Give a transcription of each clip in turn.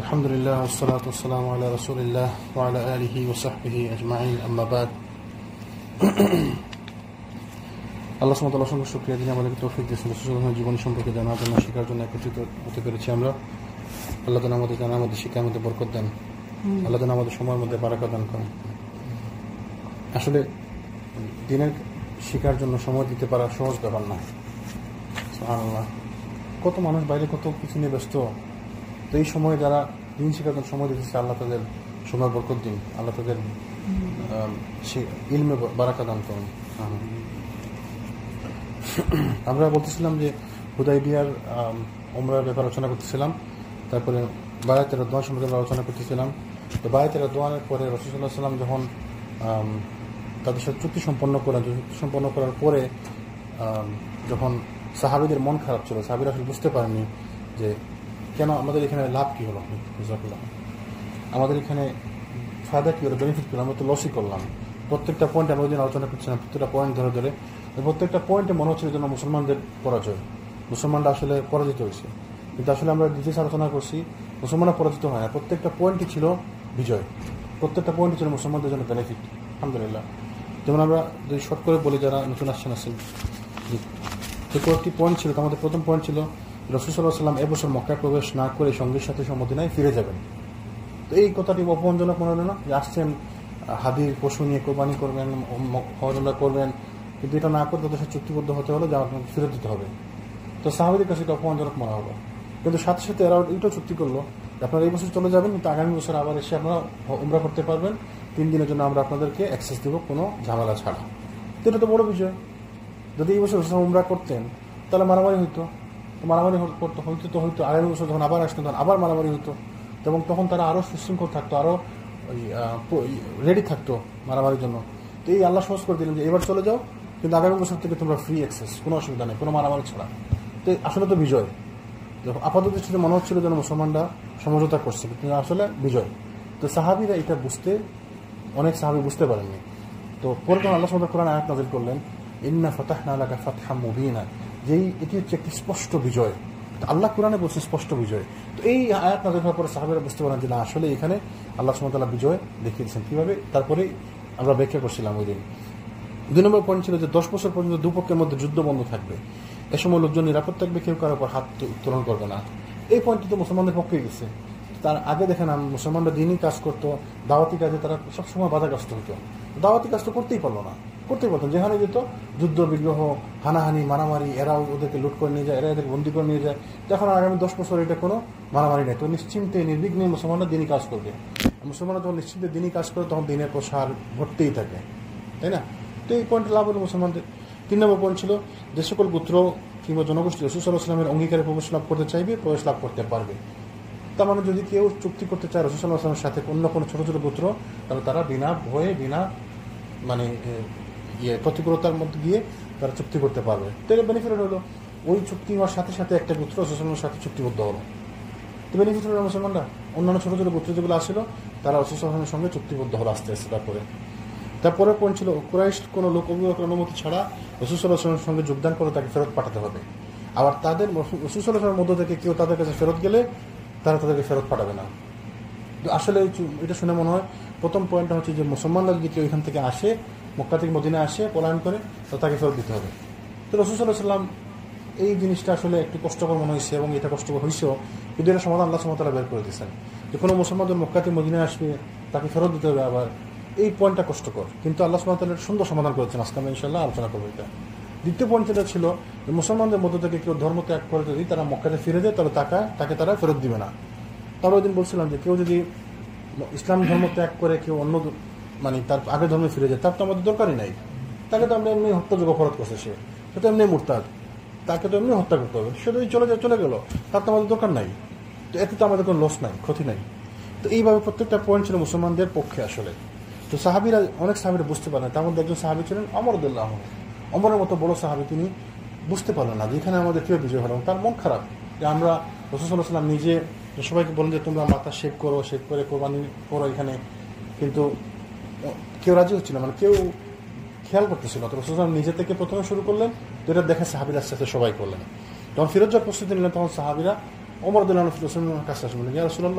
আলহামদুলিল্লাহ ওয়াসসালাতু ওয়াসসালামু আলা রাসূলিল্লাহ ওয়া আলা আলিহি ওয়া সাহবিহি আজমাইন, আম্মা বাদ। আল্লাহ সুবহানাহু ওয়া তাআলার অসংখ্য শুকরিয়া, যিনি আমাদেরকে তৌফিক দিয়েছেন রাসূলুল্লাহর জীবন সম্পর্কে জানার জন্য, শেখার জন্য একত্রিত হতে পেরেছি আমরা। আল্লাহ তাআলা আমাদের জানার মধ্যে, শিক্ষার মধ্যে বরকত দেন। আল্লাহ তাআলা আমাদের সময়ের মধ্যে বারাকা দান করেন। আসলে দিনের শিখার জন্য সময় দিতে পারা সহজ ব্যাপার না। সুবহানাল্লাহ, কত মানুষ বাইরে কত কিছু নিয়ে ব্যস্ত। তো এই সময়ে যারা দিন শেখার জন্য সময় দিতেছে, আল্লাহ তাদের সময় বরকত দিন, আল্লাহ তাদের ইলমে বারাকা দান করেন। আমরা বলতেছিলাম যে হুদাইবিয়ার উমরার ব্যাপারে আলোচনা করতেছিলাম, তারপরে বায়াতের দোয়া সম্পর্কে আলোচনা করতেছিলাম। তো বায়াতের দোয়ার পরে রাসূলুল্লাহ সাল্লাল্লাহু আলাইহি ওয়াসাল্লাম যখন তাদের সাথে চুক্তি সম্পন্ন করার পরে যখন সাহাবীদের মন খারাপ ছিল, সাহাবীরা আসলে বুঝতে পারেনি যে কেন আমাদের এখানে লাভ কী হলো, আমাদের এখানে ফায়দা কী হলো, বেনিফিট কী হলো, আমরা তো লসই করলাম। প্রত্যেকটা পয়েন্টে আমরা ওই দিন আলোচনা করছিলাম, প্রত্যেকটা পয়েন্ট ধরে ধরে প্রত্যেকটা পয়েন্টে মনে হচ্ছিল যেন মুসলমানদের পরাজয়, মুসলমানরা আসলে পরাজিত হয়েছে। কিন্তু আসলে আমরা ডিটেলস আলোচনা করছি, মুসলমানরা পরাজিত হয় না, প্রত্যেকটা পয়েন্টই ছিল বিজয়, প্রত্যেকটা পয়েন্টই ছিল মুসলমানদের জন্য বেনিফিট। আলহামদুলিল্লাহ। যেমন আমরা যদি শর্ট করে বলি, যারা নতুন আসছেন যে কয়েকটি পয়েন্ট ছিল, আমাদের প্রথম পয়েন্ট ছিল রাসূল সাল্লাল্লাহু আলাইহি ওয়াসাল্লাম এবছর মক্কায় প্রবেশ না করে সঙ্গীর সাথে মদিনায় ফিরে যাবেন। তো এই কথাটি অপমানজনক মনে হলো না যে আসছেন হাদির পশু নিয়ে কোরবানি করবেন, হজ উমরা করবেন, কিন্তু এটা না করে তাদের সাথে চুক্তিবদ্ধ হতে হলো যে আপনাকে ফিরে দিতে হবে। তো সাহাবীদের কাছে এটা অপমানজনক মনে হলো, কিন্তু সাথে সাথে এরা এইটাও চুক্তি করলো আপনারা এই বছর চলে যাবেন, কিন্তু আগামী বছর আবার এসে আপনারা উমরা করতে পারবেন, 3 দিনের জন্য আমরা আপনাদেরকে অ্যাক্সেস দেবো কোনো ঝামেলা ছাড়া। তো এটা তো বড় বিষয়। যদি এই বছর উমরা করতেন তাহলে মারামারি হইতো, হয়তো আগামী বছর যখন আবার আসতেন তখন আবার মারামারি হতো, এবং তখন তারা আরও সুশৃঙ্খল থাকতো, আরও রেডি থাকতো মারামারির জন্য। তো এই আল্লাহ সহজ করে দিলেন যে এবার চলে যাও, কিন্তু আগামী বছর থেকে তোমরা ফ্রি অ্যাক্সেস, কোনো অসুবিধা নেই, কোনো মারামারি ছাড়া। তো আসলে তো বিজয়, আপাতত দৃষ্টিতে মনে হচ্ছিল যেন মুসলমানরা সমঝোতা করছে, কিন্তু আসলে বিজয়। তো সাহাবীরা এটা অনেক সাহাবী বুঝতে পারেননি। তো পরে তখন আল্লাহ সুবহানাহু ওয়া তাআলা কোরআন আয়াত নাযিল করলেন, ইন্না ফাতাহনা লাকা ফাতহাম মুবিনা, যেই এটি হচ্ছে একটি স্পষ্ট বিজয়। আল্লাহ কোরআনে বলছে স্পষ্ট বিজয়। তো এই আয়াত নাযিল হওয়ার পরে সাহাবীরা বুঝতে পারেন যে না, আসলে এখানে আল্লাহ সুবহানাহু ওয়া তাআলা বিজয় দেখিয়ে দিয়েছেন। কীভাবে? তারপরে আমরা ব্যাখ্যা করছিলাম ওই দিন। 2 নম্বর পয়েন্ট ছিল যে 10 বছর পর্যন্ত দুপক্ষের মধ্যে যুদ্ধ বন্ধ থাকবে, এ সময় লোকজন নিরাপদ থাকবে, কেউ কারোর উপর হাত উত্তোলন করবে না। এই পয়েন্টটি তো মুসলমানদের পক্ষেই গেছে। তার আগে দেখেন মুসলমানরা দিনই কাজ করতো, দাওয়াতি কাজে তারা সবসময় বাধাগ্রস্ত হতো, দাওয়াতি কাজ তো করতেই পারতো, যেখানে যেত যুদ্ধ বিগ্রহ, হানাহানি, মারামারি, এরা ওদেরকে লুট করে নিয়ে যায়, এরা এদেরকে বন্দী করে নিয়ে যায়। যখন আগামী 10 বছর এটা কোনো মারামারি নেই, তো নিশ্চিন্তে নির্বিঘ্নে মুসলমানরা দিনই কাজ করবে। মুসলমানরা যখন নিশ্চিন্তে দিনই কাজ করে তখন দিনের প্রসার ঘটতেই থাকে, তাই না? তো এই পয়েন্টে লাভ হলো মুসলমানদের। 3 নম্বর পয়েন্ট ছিল যে সকল গোত্র কিংবা জনগোষ্ঠী রাসূল সাল্লাল্লাহু আলাইহি ওয়াসাল্লামের অঙ্গীকারে প্রবেশ লাভ করতে চাইবে, প্রবেশ লাভ করতে পারবে। তার মানে যদি কেউ চুক্তি করতে চায় রাসূল সাল্লাল্লাহু আলাইহি ওয়াসাল্লামের সাথে অন্য কোনো ছোট ছোট গোত্র, তাহলে তারা বিনা ভয়ে, বিনা প্রতিকূলতার মধ্যে গিয়ে তারা চুক্তি করতে পারবে। তো এটা বেনিফিট হলো, ওই চুক্তি হওয়ার সাথে সাথে একটা গোত্র রাসূল সাল্লাল্লাহু আলাইহি ওয়াসাল্লামের সাথে চুক্তিবদ্ধ হলো। তো বেনিফিট হলো মুসলমানরা, অন্যান্য ছোট ছোট গোত্র যেগুলো আসলো তারা রাসূল সাল্লাল্লাহু আলাইহি ওয়াসাল্লামের সঙ্গে চুক্তিবদ্ধ হলো আস্তে আস্তে। তারপরে পয়েন্ট ছিল কুরাইশ কোনো লোক অভিভাবকের অনুমতি ছাড়া রাসূল সাল্লাল্লাহু আলাইহি ওয়াসাল্লামের সঙ্গে যোগদান করে তাকে ফেরত পাঠাতে হবে। আবার তাদের রাসূল সাল্লাল্লাহু আলাইহি ওয়াসাল্লামের মধ্য থেকে কেউ তাদের কাছে ফেরত গেলে তারা তাদেরকে ফেরত পাঠাবে না। তো আসলে এটা শুনে মনে হয় প্রথম পয়েন্টটা হচ্ছে যে মুসলমানরা যদি কেউ এখান থেকে আসে, মক্কা থেকে মদিনা আসে, পলায়ন করে, তো তাকে ফেরত দিতে হবে। তো রাসূল সাল্লাল্লাহু আলাইহি ওয়াসাল্লাম এই জিনিসটা আসলে একটু কষ্টকর মনে হয়েছে, এবং এটা কষ্টকর হয়েছেও, কিন্তু এটা সমাধান আল্লাহ সুবহানাহু ওয়া তাআলা বের করে দিয়েছেন যে কোনো মুসলমানদের মক্কা থেকে মদিনা আসবে, তাকে ফেরত দিতে হবে। আবার এই পয়েন্টটা কষ্টকর, কিন্তু আল্লাহ সুবহানাহু ওয়া তাআলা সুন্দর সমাধান করেছেন। আজকে আমরা ইনশাআল্লাহ আলোচনা করবো এটা। দ্বিতীয় পয়েন্ট যেটা ছিল যে মুসলমানদের মধ্য থেকে কেউ ধর্ম ত্যাগ করে যদি তারা মক্কাতে ফিরে যায়, তাহলে তাকে তারা ফেরত দিবে না। তারপর ওই দিন বলছিলাম যে কেউ যদি ইসলাম ধর্ম ত্যাগ করে কেউ অন্য তার আগের ধর্মে ফিরে যায়, তার তো আমাদের দরকারই নাই। তাকে তো আমরা এমনি হত্যাযোগ্য অপরাধ করছে, সে তো এমনি মুরতাদ, তাকে তো এমনি হত্যা করতে হবে। সে যদি চলে গেল, তার তো আমাদের দরকার নাই। তো এতে তো আমাদের কোনো লস নাই, ক্ষতি নাই। তো এইভাবে প্রত্যেকটা পয়েন্ট ছিল মুসলমানদের পক্ষে আসলে। তো অনেক সাহাবীরা বুঝতে পারেন। তার মধ্যে একজন সাহাবী ছিলেন ওমর রাদিয়াল্লাহু আনহু। ওমরের মতো বড় সাহাবী, তিনি বুঝতে পারলেন না যে এখানে আমাদের কীভাবে বিজয় হলো। তার মন খারাপ যে আমরা রাসূল সাল্লাল্লাহু আলাইহি ওয়াসাল্লাম নিজে সবাইকে বলেন যে তোমরা মাথা শেভ করে কোরবানি করো এখানে, কিন্তু কেউ রাজি হচ্ছিল, কেউ খেয়াল করতেছিল। তো রাসূল সাল্লাল্লাহু আলাইহি ওয়াসাল্লাম নিজে থেকে প্রথমে শুরু করলেন, তো এটা দেখে সাহাবীরা আস্তে আস্তে সবাই করলেন। তখন ফিরত যাওয়ার প্রস্তুতি নিলেন, তখন সাহাবীরা ওমর রাদিয়াল্লাহু আনহু রাসূলের কাছে আসলেন, ইয়া রাসূলুল্লাহ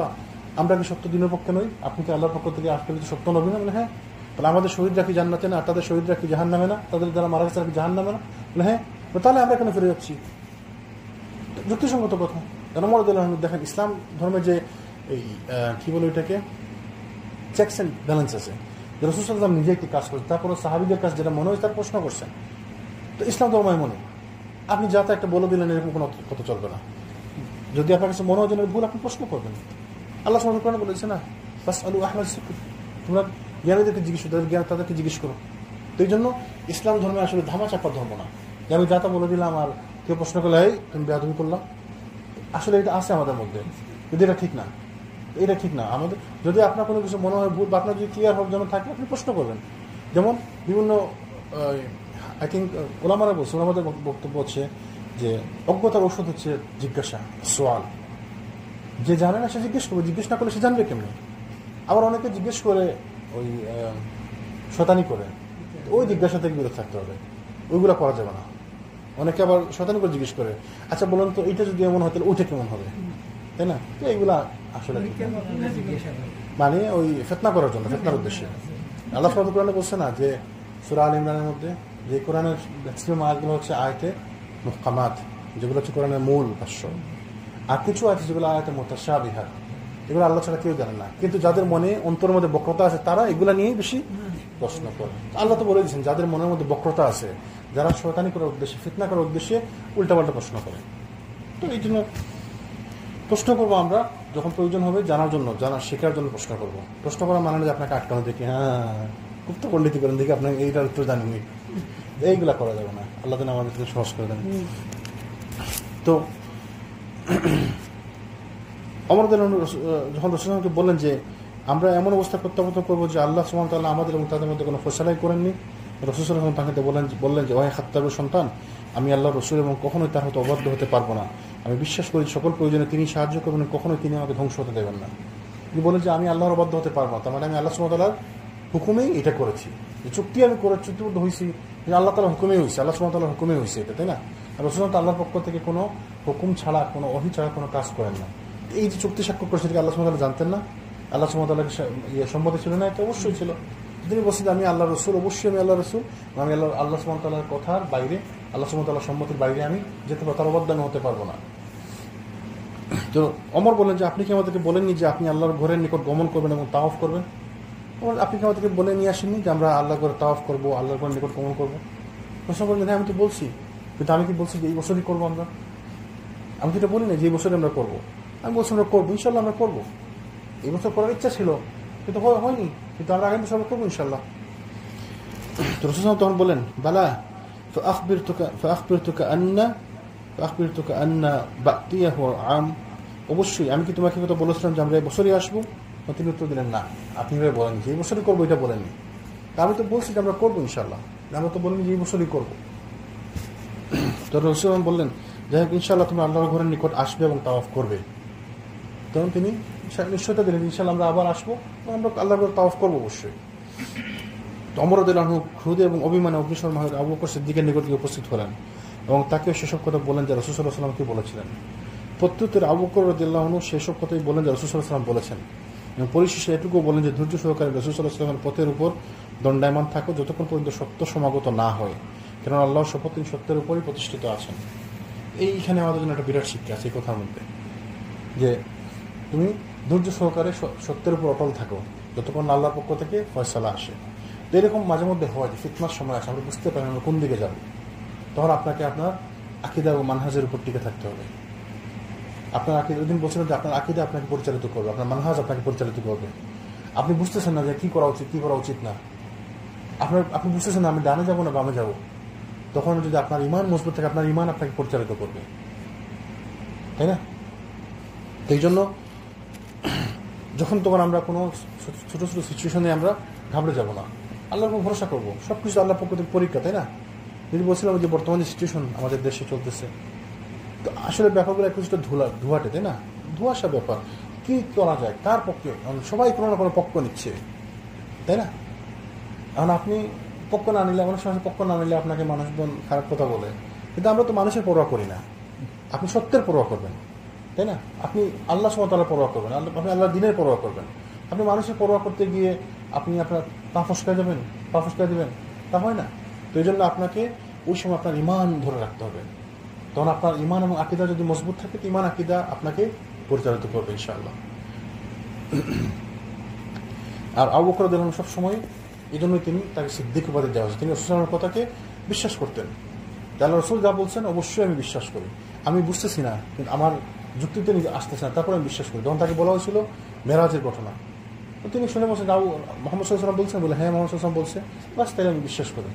আমরা কি সত্য দিনের পক্ষে নই? আপনি কি আল্লাহর পক্ষ থেকে আসলে সত্য নবী না? বলে হ্যাঁ। তাহলে আমাদের শহীদরা কি জান্নাতে না? তাদের শহীদরা কি জাহান্নামে না? তাদের যারা মারা গেছে কি জাহান্নামে না? বলে হ্যাঁ। তাহলে আমরা কেন ফিরে যাচ্ছি? যুক্তিসঙ্গত কথা। কেন দেখেন ইসলাম ধর্মে যে এই কি বলে ওইটাকে চেকস অ্যান্ড ব্যালেন্স আছে। রাসূল সাল্লাল্লাহু আলাইহি ওয়াসাল্লাম নিজে একটি কাজ করছেন, তারপরে সাহাবীদের কাছে যেটা মনে হয় তার প্রশ্ন করছেন। তো ইসলাম ধর্ম মনে আপনি যাতে একটা বলে দিলেন এরকম কোনো কথা চলবে না। যদি আপনার কাছে মনে হয় যেন ভুল, আপনি প্রশ্ন করবেন। আল্লাহ সুবহানাহু ওয়া তাআলা বলেছে না, ফাসআলু আহলা যিকর, তোমরা জ্ঞানীদেরকে জিজ্ঞেস করো, তাদেরকে জিজ্ঞেস করো। তো এই জন্য ইসলাম ধর্মে আসলে ধামাচাপা ধর্ম না যে আমি যাতা বলে দিলাম আর কেউ প্রশ্ন করলে এই তুমি বেয়াদবি করলাম। আসলে এটা আছে আমাদের মধ্যে, যদি এটা ঠিক না, এটা ঠিক না। আমাদের যদি আপনার কোনো কিছু মনে হয় ভুল বা আপনার যদি ক্লিয়ার হওয়ার জন্য থাকে আপনি প্রশ্ন করবেন। যেমন বিভিন্ন আই থিঙ্ক ওলামারা বলছে, ওলামাদের বক্তব্য হচ্ছে যে অজ্ঞতার ঔষধ হচ্ছে জিজ্ঞাসা, সোয়াল। যে জানে না সে জিজ্ঞেস করবে, জিজ্ঞেস না করলে সে জানবে কেমনি? আবার অনেকে জিজ্ঞেস করে ওই শয়তানি করে, ওই জিজ্ঞাসা থেকে বিরত থাকতে হবে, ওইগুলো করা যাবে না। অনেকে আবার শয়তানি করে জিজ্ঞেস করে, আচ্ছা বলুন তো এইটা যদি এমন হয় তাহলে ওইটা কেমন হবে, তাই না? তো এইগুলা আসলে মানে ওই ফিতনা করার জন্য, ফিতনার উদ্দেশ্যে। আল্লাহ সুবহানাহু ওয়া তাআলা বলছে না যে সূরা আল ইমরানের মধ্যে যে কোরআনের ম্যাক্সিমাম আয়াতগুলো হচ্ছে আয়াতে মুহকামাত, যেগুলো হচ্ছে কোরআনের মূল ভাষ্য, আর কিছু আছে যেগুলো আয়াতে মুতাশাবিহাত, এগুলো আল্লাহ ছাড়া কেউ জানে না। কিন্তু যাদের মনে অন্তরের মধ্যে বক্রতা আছে তারা এগুলা নিয়েই বেশি প্রশ্ন করে। আল্লাহ তো বলে দিয়েছেন যাদের মনের মধ্যে বক্রতা আছে, যারা শয়তানি করার উদ্দেশ্যে, ফিতনা করার উদ্দেশ্যে উল্টাপাল্টা প্রশ্ন করে। তো এই জন্য প্রশ্ন করবো আমরা যখন প্রয়োজন হবে, জানার জন্য, শেখার জন্য প্রশ্ন করবো। প্রশ্ন করা মানে যে আপনাকে আটকানো দেখি, হ্যাঁ খুব তো পণ্ডিতি করেন দেখি আপনাকে এইটার উত্তর জানেননি, এইগুলা করা যাবে না। আল্লাহ যেন আমাদের সহজ করে দেন। তো যখন রাসূলুল্লাহকে বললেন যে আমরা এমন অবস্থা প্রত্যাবর্তন করবো যে আল্লাহ সুবহানাহু ওয়া তাআলা আমাদের এবং তাদের মধ্যে কোনো ফয়সালাই করেননি, রাসূল সাল্লাল্লাহু আলাইহি ওয়াসাল্লাম তাকে বললেন যে ওহে খাত্তাবের সন্তান, আমি আল্লাহর রাসূল এবং কখনোই তার হতে অবাধ্য হতে পারবো না। আমি বিশ্বাস করি সকল প্রয়োজনে তিনি সাহায্য করবেন, কখনোই তিনি আমাকে ধ্বংস হতে দেবেন না। তিনি বলেন যে আমি আল্লাহর অবাধ্য হতে পারবো না, তার মানে আমি আল্লাহ সুবহানাহু ওয়া তাআলার হুকুমেই এটা করেছি, যে চুক্তি আমি করে চুক্তিবদ্ধ হয়েছি, আল্লাহ তাআলার হুকুমেই হয়েছে, আল্লাহ সুবহানাহু ওয়া তাআলার হুকুমেই হয়েছে এটা, তাই না? রাসূল আল্লাহর পক্ষ থেকে কোনো হুকুম ছাড়া, কোনো ওহী ছাড়া কোনো কাজ করেন না। এই যে চুক্তি স্বাক্ষর করেছে এটা আল্লাহ সুবহানাহু ওয়া তাআলা জানতেন না? আল্লাহ সুবহানাহু ওয়া তাআলার সম্মতি ছিল না? এটা অবশ্যই ছিল। তিনি বলছেন যে আমি আল্লাহ রসুল, অবশ্যই আমি আল্লাহ রসুল, আমি আল্লাহ সুবহানাহু ওয়া তাআলার কথার বাইরে, আল্লাহ সুবহানাহু ওয়া তাআলার সম্মতির বাইরে আমি যেতে পারবো, তার অবাধ্য হতে পারবো না। তো ওমর বলেন যে আপনি কি আমাদেরকে বলেননি যে আপনি আল্লাহর ঘরের নিকট গমন করবেন এবং তাওয়াফ করবেন? আপনি কি আমাদেরকে বলে নিয়ে আসেননি যে আমরা আল্লাহর ঘরে তাওয়াফ করবো, আল্লাহর ঘরের নিকট গমন করবো? প্রশ্ন করলেন, হ্যাঁ আমি তো বলছি, কিন্তু আমি কি বলছি যে এই বছরই করবো আমরা? আমি তো এটা বলি না যে এই বছরই আমরা করবো। আমি বলছি আমরা করবো, ইনশাল্লাহ আমরা করবো। এই বছর করার ইচ্ছা ছিল কিন্তু হয়নি, কিন্তু আমরা আগামী বছর আমরা করবো ইনশাল্লাহ। তো রাসূল তখন বলেন, বালা ফাআখবিরতুকা আন্না বাতিয়াহু আম, অবশ্যই আমি কি তোমাকে কথা বলেছিলাম যে আমরা এই বছরই আসবো? তিনি উত্তর দিলেন না, আপনি বলেন যে এই বছরই করবো, এটা বলেননি। আমি তো বলছি যে আমরা করবো ইনশাল্লাহ, আমরা তো বলিনি যে এই বছরই করবো। তো রাসূল বললেন, যাই হোক ইনশাল্লাহ তুমি আল্লাহর ঘরের নিকট আসবে এবং তাওয়াফ করবে। তখন তিনি নিশ্চয়তা দিলেন ইনশাল্লাহ আমরা আবার আসবো এবং আমরা আল্লাহর ঘরে তাওয়াফ করবো অবশ্যই। তো ওমর রাদিয়াল্লাহু আনহু ক্রোধে এবং অভিমানে অগ্নিশর্মা হয়ে আবু বকর সিদ্দিকের নিকট গিয়ে উপস্থিত হলেন এবং তাকেও সেসব কথা বলেন যা রাসূল সাল্লাল্লাহু আলাইহি ওয়াসাল্লাম কি বলেছিলেন। প্রত্যুত্তরে আবু বকর রাদিয়াল্লাহু আনহু সেসব কথাই বলেন যা রাসূল সাল্লাল্লাহু আলাইহি ওয়াসাল্লাম বলেছেন এবং পরিশেষে এটুকু বলেন যে ধৈর্য সহকারে রাসূল সাল্লাল্লাহু আলাইহি ওয়াসাল্লামের পথের উপর দণ্ডায়মান থাকো যতক্ষণ পর্যন্ত সত্য সমাগত না হয়, কেননা আল্লাহর শপথ তিনি সত্যের উপরই প্রতিষ্ঠিত আছেন। এইখানে আমাদের জন্য একটা বিরাট শিক্ষা আছে এই কথার মধ্যে, যে তুমি ধৈর্য সহকারে সত্যের উপর অটল থাকো যতক্ষণ আল্লাহর পক্ষ থেকে ফয়সালা আসে। তো এরকম মাঝে মধ্যে হয় যে ফিতনার সময় আসে, আমরা বুঝতে পারি আমরা কোন দিকে যাব, তখন আপনাকে আপনার আকীদা ও মানহাজের উপর টিকে থাকতে হবে। আপনার আকীদা, ওই দিন বলছিলেন যে আপনার আকীদা আপনাকে পরিচালিত করবে, আপনার মানহাজ আপনাকে পরিচালিত করবে। আপনি বুঝতেছেন না যে কী করা উচিত, কী করা উচিত না, আপনি বুঝতেছেন না আমি ডানে যাবো না বামে যাবো, তখন যদি আপনার ইমান মজবুত থাকে আপনার ইমান আপনাকে পরিচালিত করবে, তাই না? তো এই জন্য যখন তখন আমরা কোনো ছোটো ছোটো সিচুয়েশনে আমরা ঘাবড়ে যাব না, আল্লাহর উপর ভরসা করবো। সব কিছু আল্লাহর পক্ষ থেকে পরীক্ষা, তাই না? যদি বলছিলাম যে বর্তমানে সিচুয়েশন আমাদের দেশে চলতেছে, তো আসলে ব্যাপারগুলো কিছুটা ধোয়াটে, তাই না? ধোঁয়াশা ব্যাপার, কি করা যায়, কার পক্ষে? সবাই কোনো না কোনো পক্ষ নিচ্ছে, তাই না? এখন আপনি পক্ষ না নিলে, অনেক সময় পক্ষ না নিলে আপনাকে মানুষজন খারাপ কথা বলে, কিন্তু আমরা তো মানুষের পরোয়া করি না, আপনি সত্যের পরোয়া করবেন, তাই না? আপনি আল্লাহ সুবহানাহু ওয়া তাআলার পরোয়া করবেন, আপনি আল্লাহর দ্বীনের পরোয়া করবেন। আপনি মানুষের পরোয়া করতে গিয়ে আপনি আপনার পা ফসকে যাবেন, পা ফসকে দেবেন, তা হয় না। তো এই জন্য আপনাকে ওই সময় আপনার ঈমান ধরে রাখতে হবে। তখন আপনার ঈমান এবং আকীদা যদি মজবুত থাকে, ঈমান আকীদা আপনাকে পরিচালিত করবে ইনশাআল্লাহ। আর আবু বকর রাদিয়াল্লাহু আনহু সবসময় এই জন্যই তাকে সিদ্দিক উপাধি দেওয়া হয়েছে। তিনি রাসূল সাল্লাল্লাহু আলাইহি ওয়াসাল্লামের কথাকে বিশ্বাস করতেন। আল্লাহ রাসূল যা বলছেন অবশ্যই আমি বিশ্বাস করি, আমি বুঝতেছি না কিন্তু আমার যুক্তিতে নিজে আসতেছে না, তারপরে আমি বিশ্বাস করি। যখন তাকে বলা হয়েছিল মেরাজের ঘটনা, তো তিনি শুনে বলছেন মুহাম্মদ সাল্লাল্লাহু আলাইহি ওয়াসাল্লাম বলছেন, বলে হ্যাঁ মুহাম্মদ সাল্লাল্লাহু আলাইহি ওয়াসাল্লাম বলছে, বাস তাই আমি বিশ্বাস করি।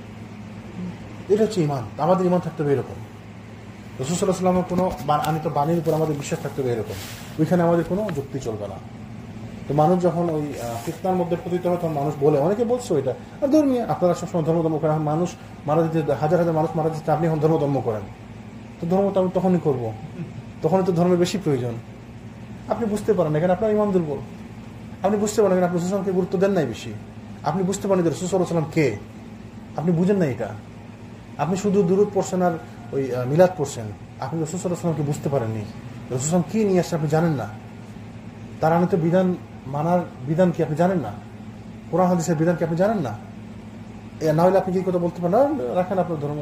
এটা হচ্ছে ঈমান। আমাদের ঈমান থাকতে হবে এরকম। রাসূল সাল্লাল্লাহু আলাইহি ওয়াসাল্লামের কোনো আনিত বাণীর উপর আমাদের বিশ্বাস থাকতে হবে এরকম, ওইখানে আমাদের কোনো যুক্তি চলবে না। তো মানুষ যখন ওই ফিতনার মধ্যে পতিত হয় তখন মানুষ বলে, অনেকে বলছে ওইটা আর ধর্মীয়, আপনারা সবসময় ধর্ম করেন, মানুষ মারা যেতে হাজার হাজার মানুষ মারা যেতে আপনি এখন ধর্ম করেন, তো ধর্ম তো আমি তখনই করবো, তখনই তো ধর্মের বেশি প্রয়োজন। আপনি বুঝতে পারেন এখানে আপনার ঈমান দুর্বল, আপনি বুঝতে পারেন আপনি রাসূল সাল্লাল্লাহু আলাইহি ওয়াসাল্লামকে গুরুত্ব দেন নাই বেশি, আপনি বুঝতে পারেন যে রাসূল সাল্লাল্লাহু আলাইহি ওয়াসাল্লাম কে, আপনি বুঝেন না এটা, আপনি শুধু দুরূদ পড়ছেন আর ওই মিলাদ পড়ছেন, আপনি রাসূল সাল্লাল্লাহু আলাইহি ওয়াসাল্লামকে বুঝতে পারেননি। রাসূল সাল্লাল্লাহু আলাইহি ওয়াসাল্লাম কি নিয়ে আসছে আপনি জানেন না, তার আনিত বিধান মানার বিধান কি আপনি জানেন না, কোরআন হাদিসের বিধান কি আপনি জানেন না, না হলে আপনি কি কথা বলতে পারেন না রাখেন আপনার ধর্ম,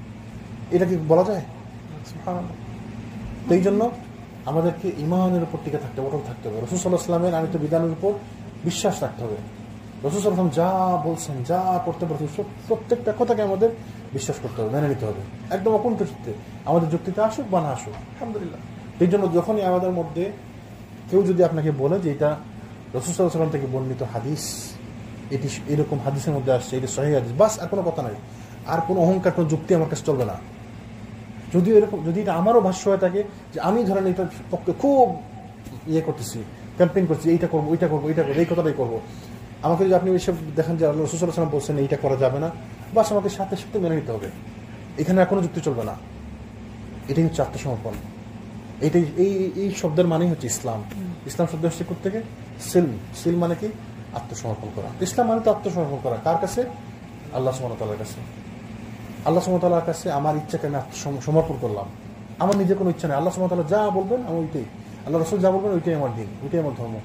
এটা কি বলা যায়? সুবহানাল্লাহ। তো এই জন্য আমাদেরকে ঈমানের উপর টিকে থাকতে হবে, অটল থাকতে হবে, রাসূল সাল্লাল্লাহু আলাইহি ওয়াসাল্লামের আনিত বিধানের উপর বিশ্বাস রাখতে হবে। রাসূল সাল্লাল্লাহু আলাইহি ওয়াসাল্লাম যা বলছেন, যা করতে বলছেন, প্রত্যেকটা কথাকে আমাদের বিশ্বাস করতে হবে, মেনে নিতে হবে একদম অকুণ্ঠ চিত্তে, আমাদের যুক্তিতে আসুক বা না আসুক আলহামদুলিল্লাহ। এই জন্য যখনই আমাদের মধ্যে কেউ যদি আপনাকে বলে যে এটা রাসূল সাল্লাল্লাহু আলাইহি ওয়াসাল্লাম থেকে বর্ণিত হাদিস, এটি এরকম হাদিসের মধ্যে আসছে, এটি সহিহ হাদিস, বাস আর কোনো কথা নাই, আর কোনো অহংকার, কোনো যুক্তি আমার কাছে চলবে না। যদিও এরকম, যদি এটা আমারও ভাষ্য হয়ে থাকে যে আমি ধরেন এটার পক্ষে খুব করতেছি, ক্যাম্পেইন করছি, এইটা করবো, এইটা করবো, এইটা করবো, এই কথাটাই করবো, আমাকে যদি আপনি এইসব দেখেন যে রাসূল সাল্লাল্লাহু আলাইহি ওয়াসাল্লাম বলছেন এইটা করা যাবে না, বাস আমাকে সাথে সাথে মেনে নিতে হবে, এখানে আর কোনো যুক্তি চলবে না। এটাই হচ্ছে আত্মসমর্পণ। এইটাই এই শব্দের মানেই হচ্ছে ইসলাম। ইসলাম শব্দ হচ্ছে থেকে সিল মানে কি? আত্মসমর্পণ করা। ইসলাম মানে তো আত্মসমর্পণ করা। কার কাছে? আল্লাহ সুবহানাহু ওয়া তাআলার কাছে। আল্লাহ সুবহানাহু ওয়া তাআলার কাছে আমার ইচ্ছাকে আমি আত্মসমর্পণ করলাম, আমার নিজের কোনো ইচ্ছা নেই, আল্লাহ সুবহানাহু ওয়া তাআলা যা বলবেন আমি ওইটাই, আল্লাহ রাসূল যা বলবেন ওইটাই আমার দিন, ওইটাই আমার ধর্ম,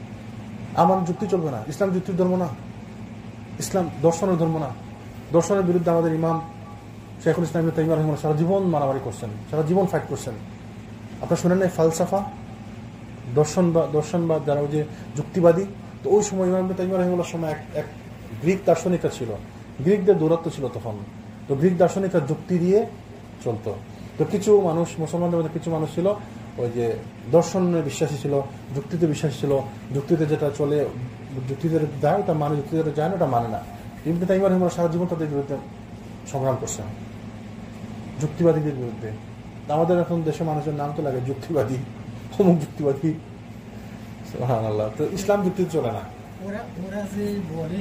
আমার যুক্তি চলবে না। ইসলাম যুক্তির ধর্ম না, ইসলাম দর্শনের ধর্ম না। দর্শনের বিরুদ্ধে আমাদের ইমাম শাইখুল ইসলাম ইবনে তাইমিয়া রাহিমাহুল্লাহ সারা জীবন মারামারি করছেন, সারা জীবন ফাইট করছেন। আপনারা শুনেন নাই ফালসাফা, দর্শনবাদ যারা ওই যে যুক্তিবাদী, তো ওই সময় ইমাম ইবনে তাইমিয়া রাহিমাহুল্লাহর সময় এক গ্রিক দার্শনিকরা ছিল, গ্রিকদের দৌরাত্ম্য ছিল তখন, তো গ্রিক দার্শনিকরা যুক্তি দিয়ে চলতো। তো কিছু মানুষ, মুসলমানদের মধ্যে কিছু মানুষ ছিল ওই যে দর্শনে বিশ্বাসী ছিল, যুক্তিতে বিশ্বাসী ছিল, যুক্তিতে যেটা চলে, যুক্তিতে যায় ওটা মানে, যুক্তিতে যায় না ওটা মানে না। ইবনে তাইমিয়া রাহিমাহুল্লাহ সারা জীবন তাদের বিরুদ্ধে সংগ্রাম করছেন, যুক্তিবাদীদের বিরুদ্ধে। আমাদের এখন দেশের মানুষের নাম তো লাগে যুক্তিবাদী, অমুক যুক্তিবাদী, সুবহানাল্লাহ। তো ইসলাম যুক্তি চলে না। ওরা যে বলে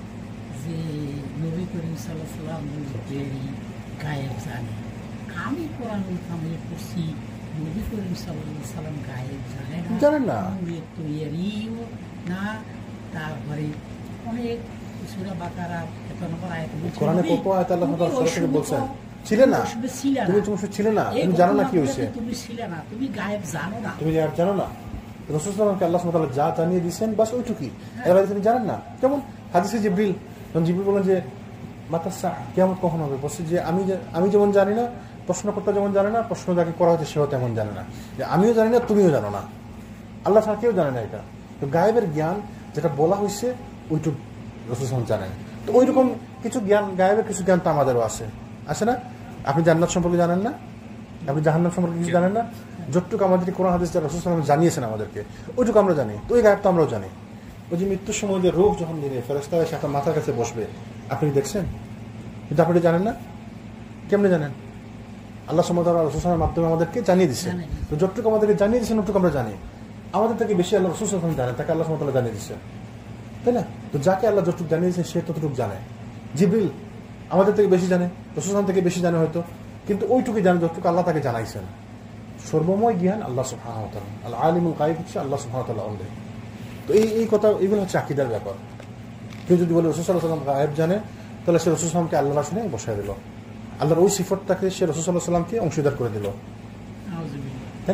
যে নবী করিম সাল্লাল্লাহু আলাইহি ওয়াসাল্লাম গায়েব জানে, আমি কোরআন পড়ছি নবী করিম সাল্লাল্লাহু আলাইহি ওয়াসাল্লাম গায়েব জানেন না, তৈরিও না। তারপরে অনেক সূরা বাকারা ৫ আয়াত বলছে, কোরআনে কত আয়াত আল্লাহ তাআলা সরাসরি বলছেন ছিলে না, তুমি ছিলে না, তুমি জানো না কি হয়েছে, তুমি ছিলে না, তুমি গায়েব জানো না, তুমি গায়েব জানো না। রাসূল সাল্লাল্লাহু আলাইহি ওয়াসাল্লামকে আল্লাহ সুবহানাহু ওয়া তাআলা যা জানিয়ে দিয়েছেন বাস ওইটুকুই, এর বাইরে তিনি জানেন না। যেমন হাদিসে জিবরিল, যখন জিবরিল বলেন যে মাতা সা, কিয়ামত কখন হবে, বলছে যে আমি যেমন জানি না, প্রশ্নকর্তা যেমন জানে না, প্রশ্ন যাকে করা হচ্ছে সেও তেমন জানে না, যে আমিও জানি না তুমিও জানো না, আল্লাহ ছাড়া কেউ জানে না। এটা তো গায়েবের জ্ঞান যেটা বলা হয়েছে ওইটুকু রাসূল সাল্লাল্লাহু আলাইহি ওয়াসাল্লাম জানেন। তো ওইরকম কিছু জ্ঞান, গায়েবের কিছু জ্ঞান তো আমাদেরও আছে না? আপনি জান্নাত সম্পর্কে জানেন না, আপনি জাহান্নাম সম্পর্কে কিছু জানেন না, যতটুকু আমাদেরকে কোরআন হাদিস রাসূল সাল্লাল্লাহু আলাইহি ওয়াসাল্লাম জানিয়েছেন আমাদেরকে ওইটুকু আমরা জানি। তো ওই গায়েব তো আমরাও জানি। ওই যে মৃত্যুর সময় যে রূহ যখন দিনে ফেরেশতা এসে আপনার মাথার কাছে বসবে, আপনি দেখছেন, কিন্তু আপনি জানেন না। কেমনে জানেন? আল্লাহ সুবহানাহু ওয়া তাআলা রাসূল সাল্লাল্লাহু আলাইহি ওয়াসাল্লামের মাধ্যমে আমাদেরকে জানিয়ে দিচ্ছেন। তো যতটুকু আমাদেরকে জানিয়ে দিচ্ছেন ওটুকু আমরা জানি। আমাদের থেকে বেশি আল্লাহ রাসূল সাল্লাল্লাহু আলাইহি ওয়াসাল্লাম জানেন, তাকে আল্লাহ সুবহানাহু ওয়া তাআলা জানিয়ে দিচ্ছেন, তাই না? তো যাকে আল্লাহ যতটুকু জানিয়ে দিচ্ছেন সে ততটুকু জানে। জিবরিল আমাদের থেকে বেশি জানে, রাসূল সাল্লাল্লাহু আলাইহি ওয়াসাল্লাম থেকে বেশি জানে হয়তো, কিন্তু ওইটুকুই জানে যতটুকু আল্লাহ তাকে জানাইছেন। সর্বময় জ্ঞান আল্লাহ সুবহানাহু ওয়া তাআলা, আল আলিমুল গায়ব হচ্ছে আল্লাহ সুবহানাহু ওয়া তাআলা অনলি। তো এই কথা, এগুলো হচ্ছে আকীদার ব্যাপার। কেউ যদি বলে রাসূল সাল্লাল্লাহু আলাইহি ওয়াসাল্লাম গায়েব জানে, তাহলে সে রাসূল সাল্লাল্লাহু আলাইহি ওয়াসাল্লামকে আল্লাহর শুনে বসায় দিল, আল্লাহর ওই সিফতটাকে সে রাসূল সাল্লাল্লাহু আলাইহি ওয়াসাল্লামকে অংশীদার করে দিল, তাই না?